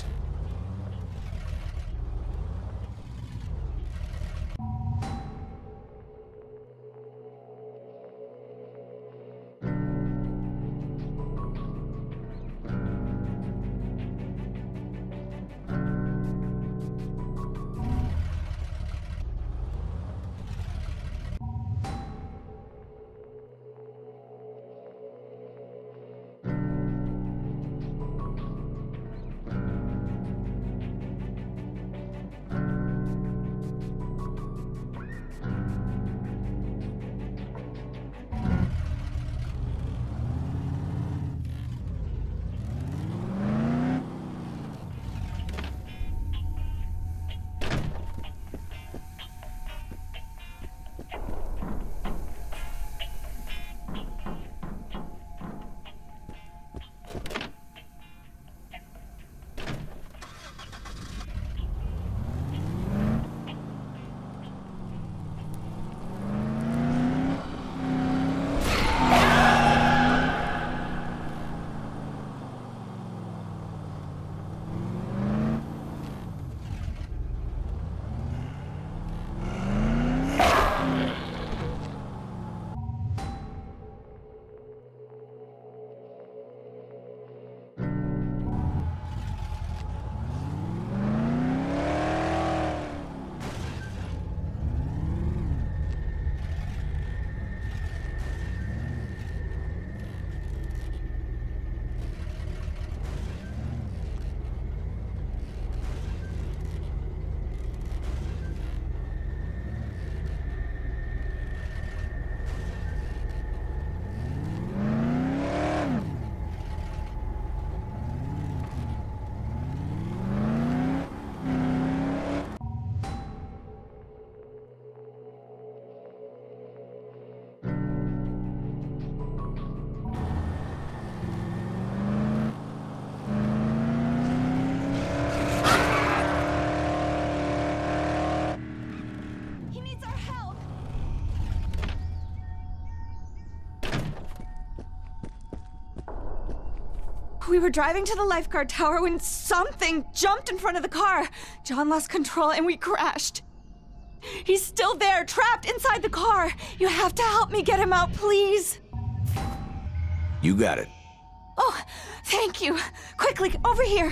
We were driving to the lifeguard tower when something jumped in front of the car. John lost control and we crashed. He's still there, trapped inside the car. You have to help me get him out, please. You got it. Oh, thank you. Quickly, over here.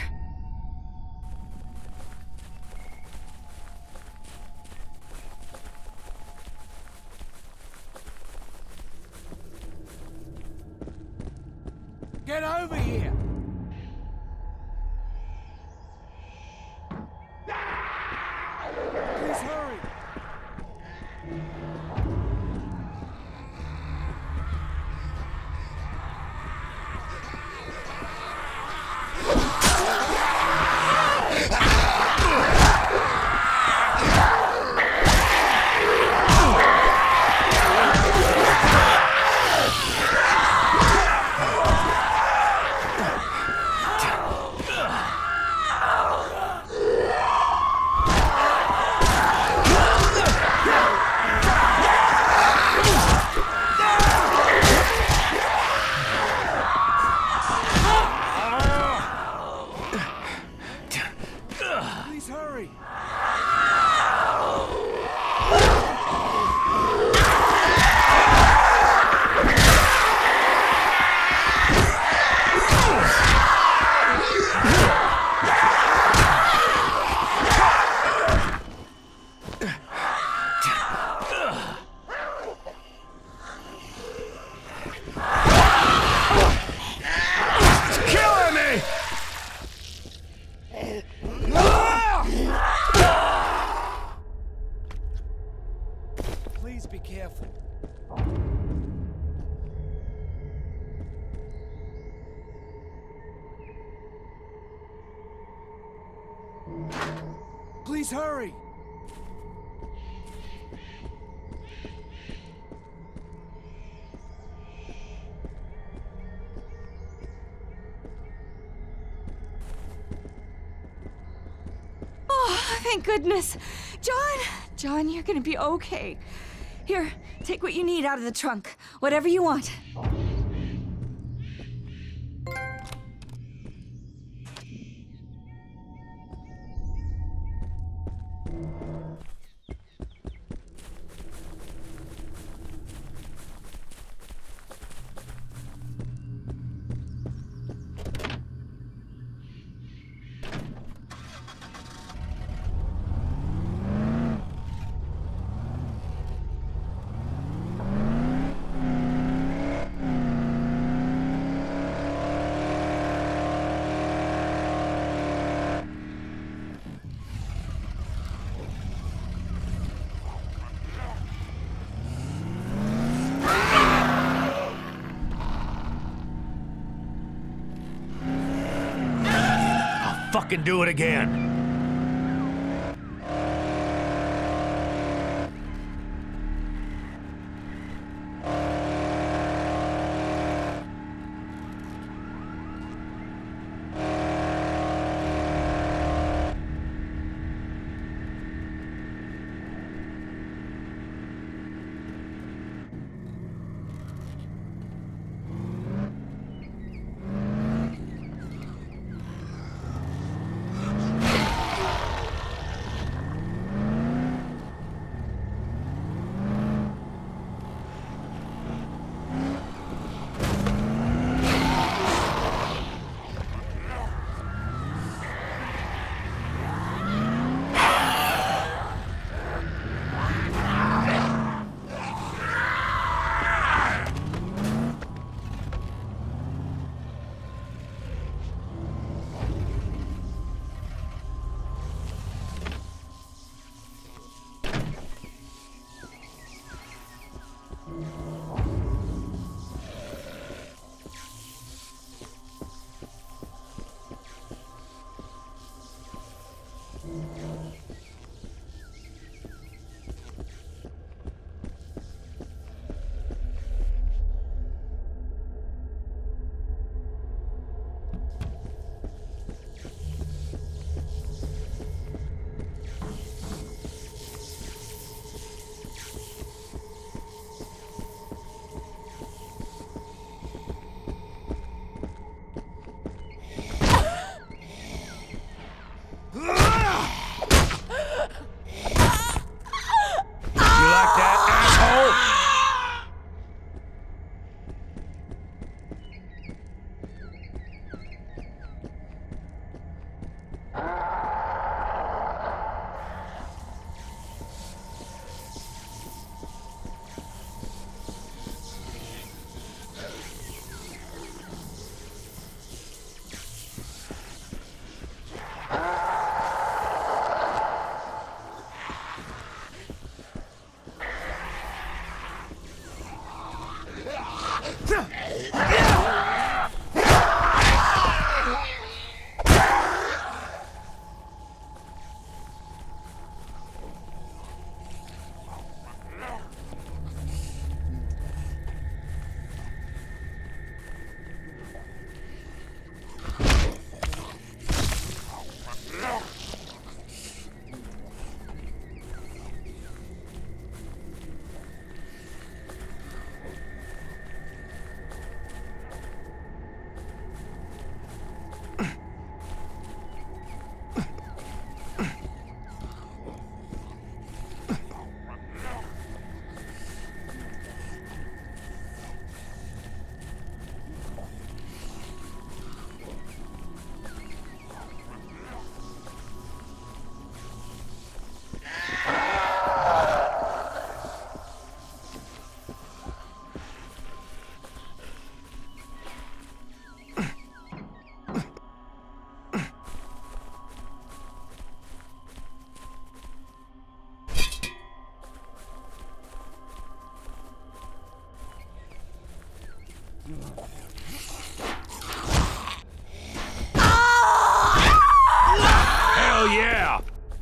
Get over here! Please hurry! Please be careful. Please hurry! Oh, thank goodness. John, John, you're gonna be okay. Here, take what you need out of the trunk. Whatever you want. Fucking do it again. Hell yeah!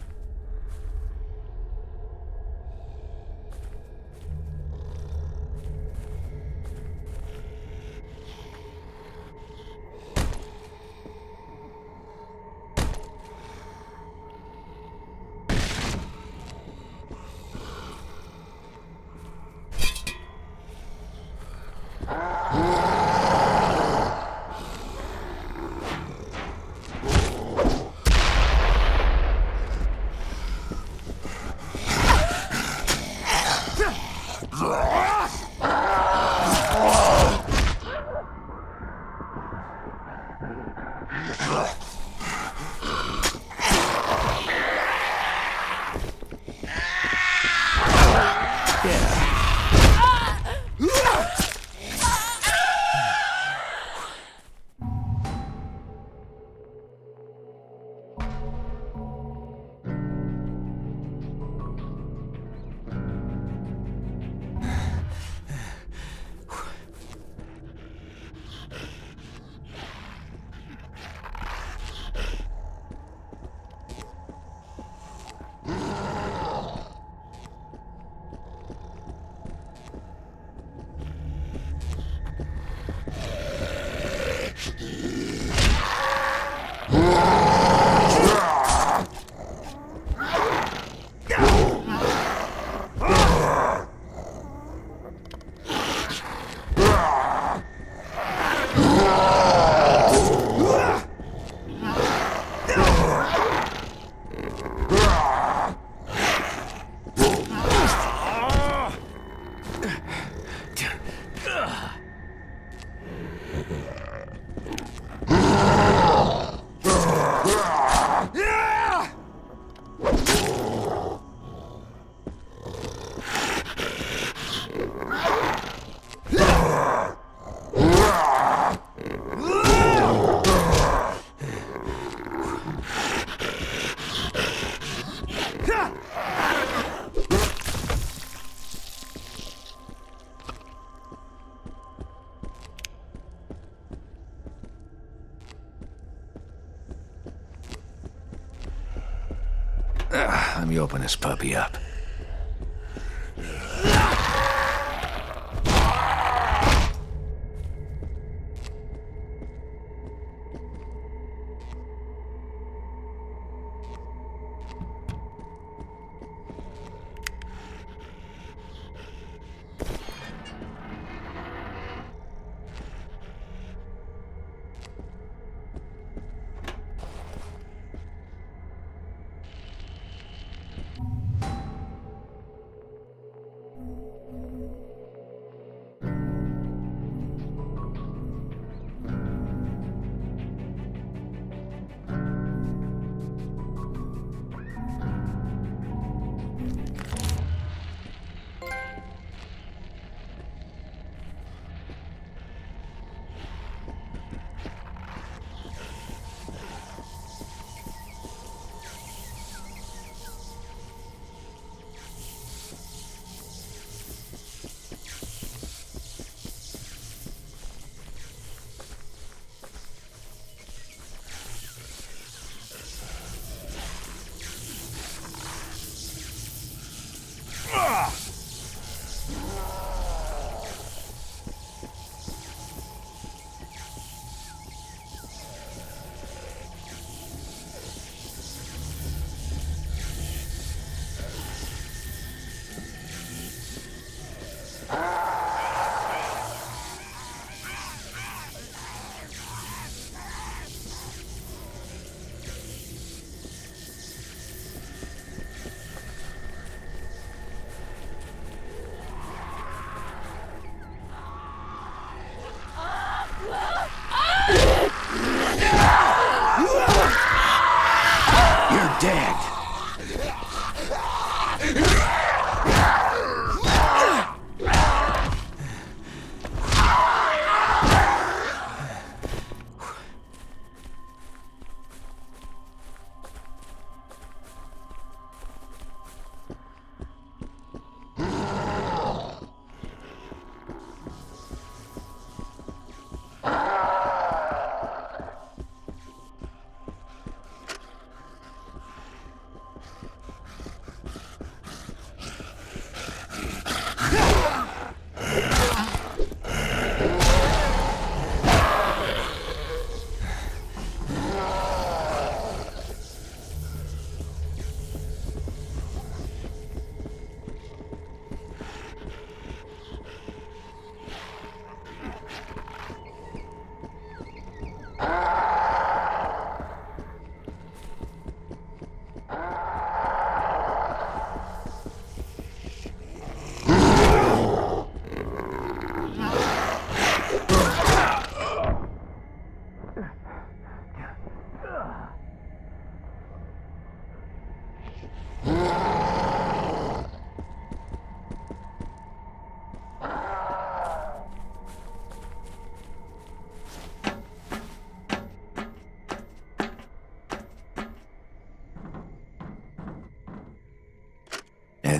Uh, let me open this puppy up.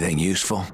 Anything useful?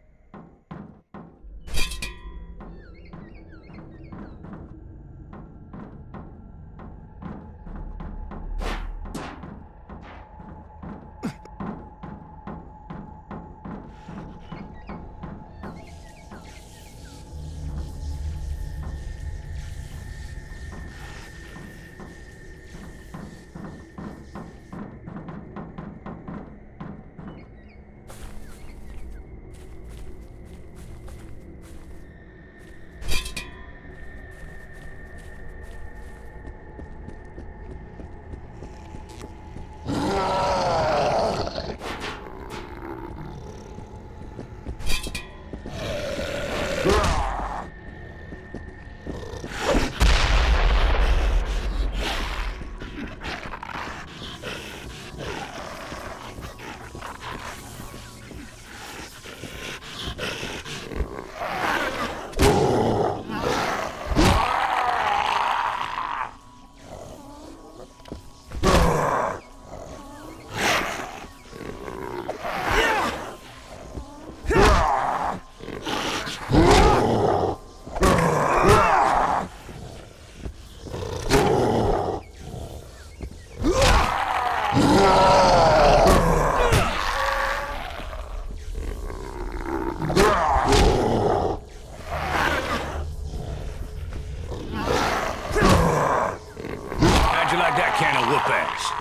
How'd you like that can of whoop ass?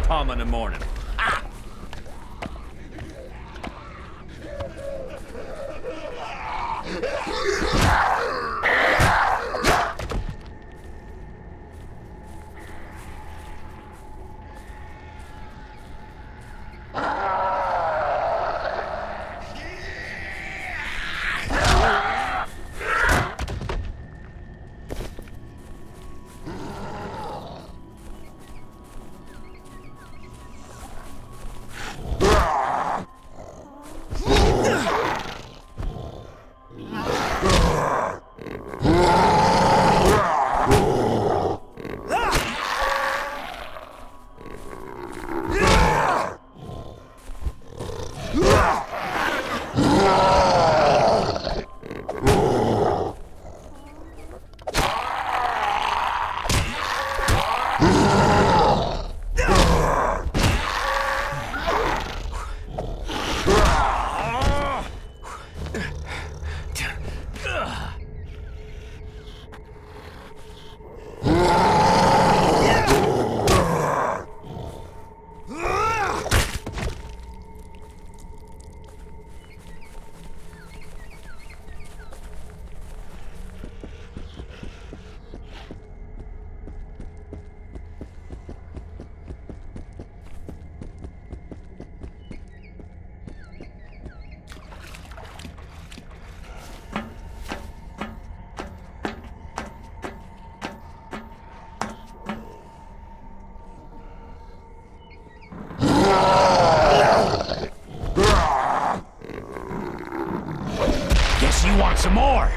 Tom in the morning. Ah! Guess you want some more.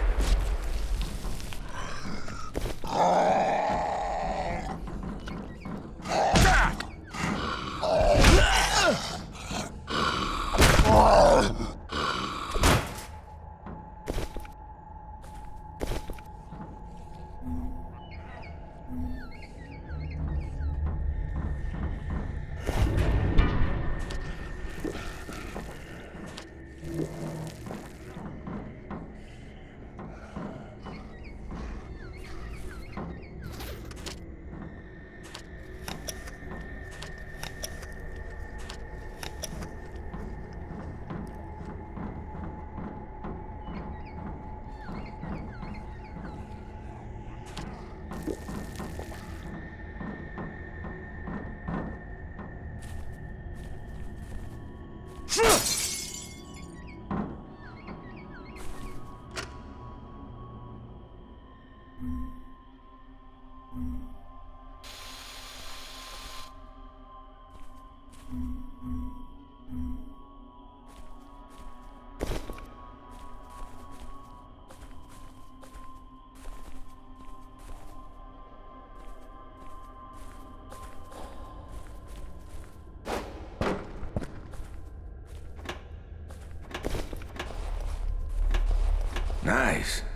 Nice.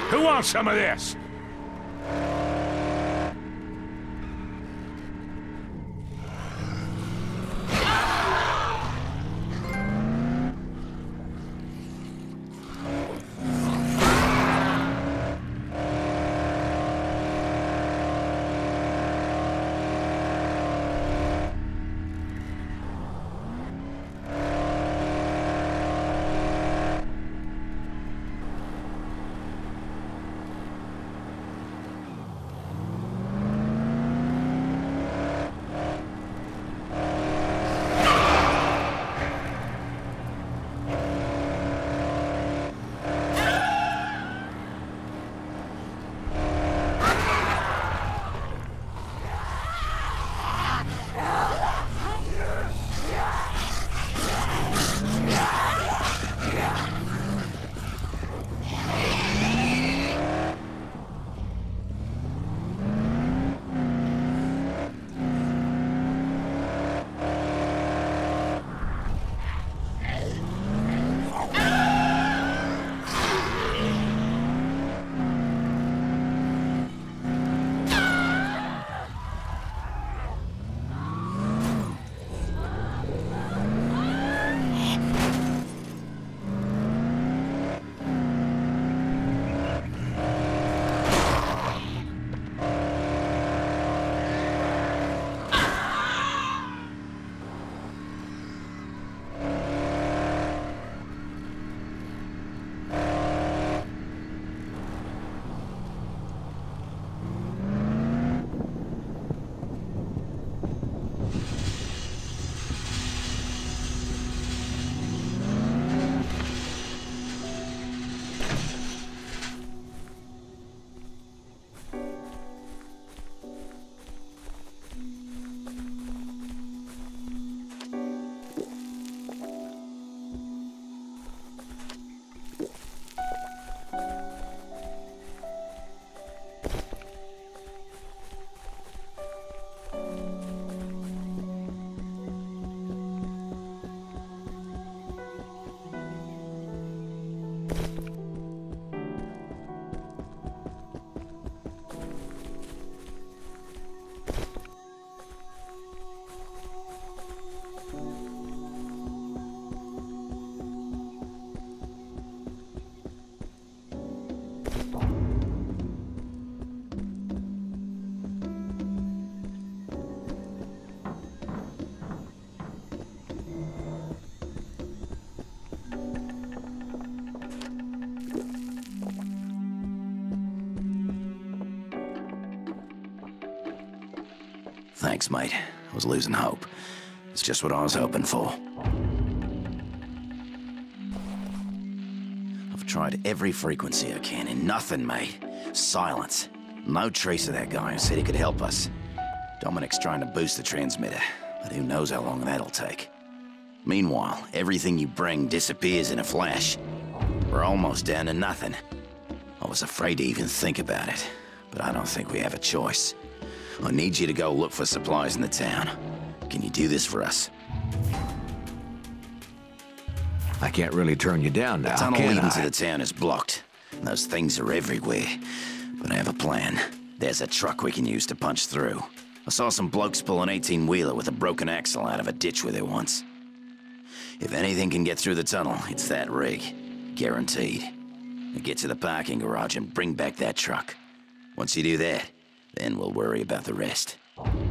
Who wants some of this? Thanks, mate. I was losing hope. It's just what I was hoping for. I've tried every frequency I can, and nothing, mate. Silence. No trace of that guy who said he could help us. Dominic's trying to boost the transmitter, but who knows how long that'll take. Meanwhile, everything you bring disappears in a flash. We're almost down to nothing. I was afraid to even think about it, but I don't think we have a choice. I need you to go look for supplies in the town. Can you do this for us? I can't really turn you down now, The tunnel can leading I? to the town is blocked. Those things are everywhere. But I have a plan. There's a truck we can use to punch through. I saw some blokes pull an eighteen-wheeler with a broken axle out of a ditch with it once. If anything can get through the tunnel, it's that rig. Guaranteed. Now get to the parking garage and bring back that truck. Once you do that, then we'll worry about the rest.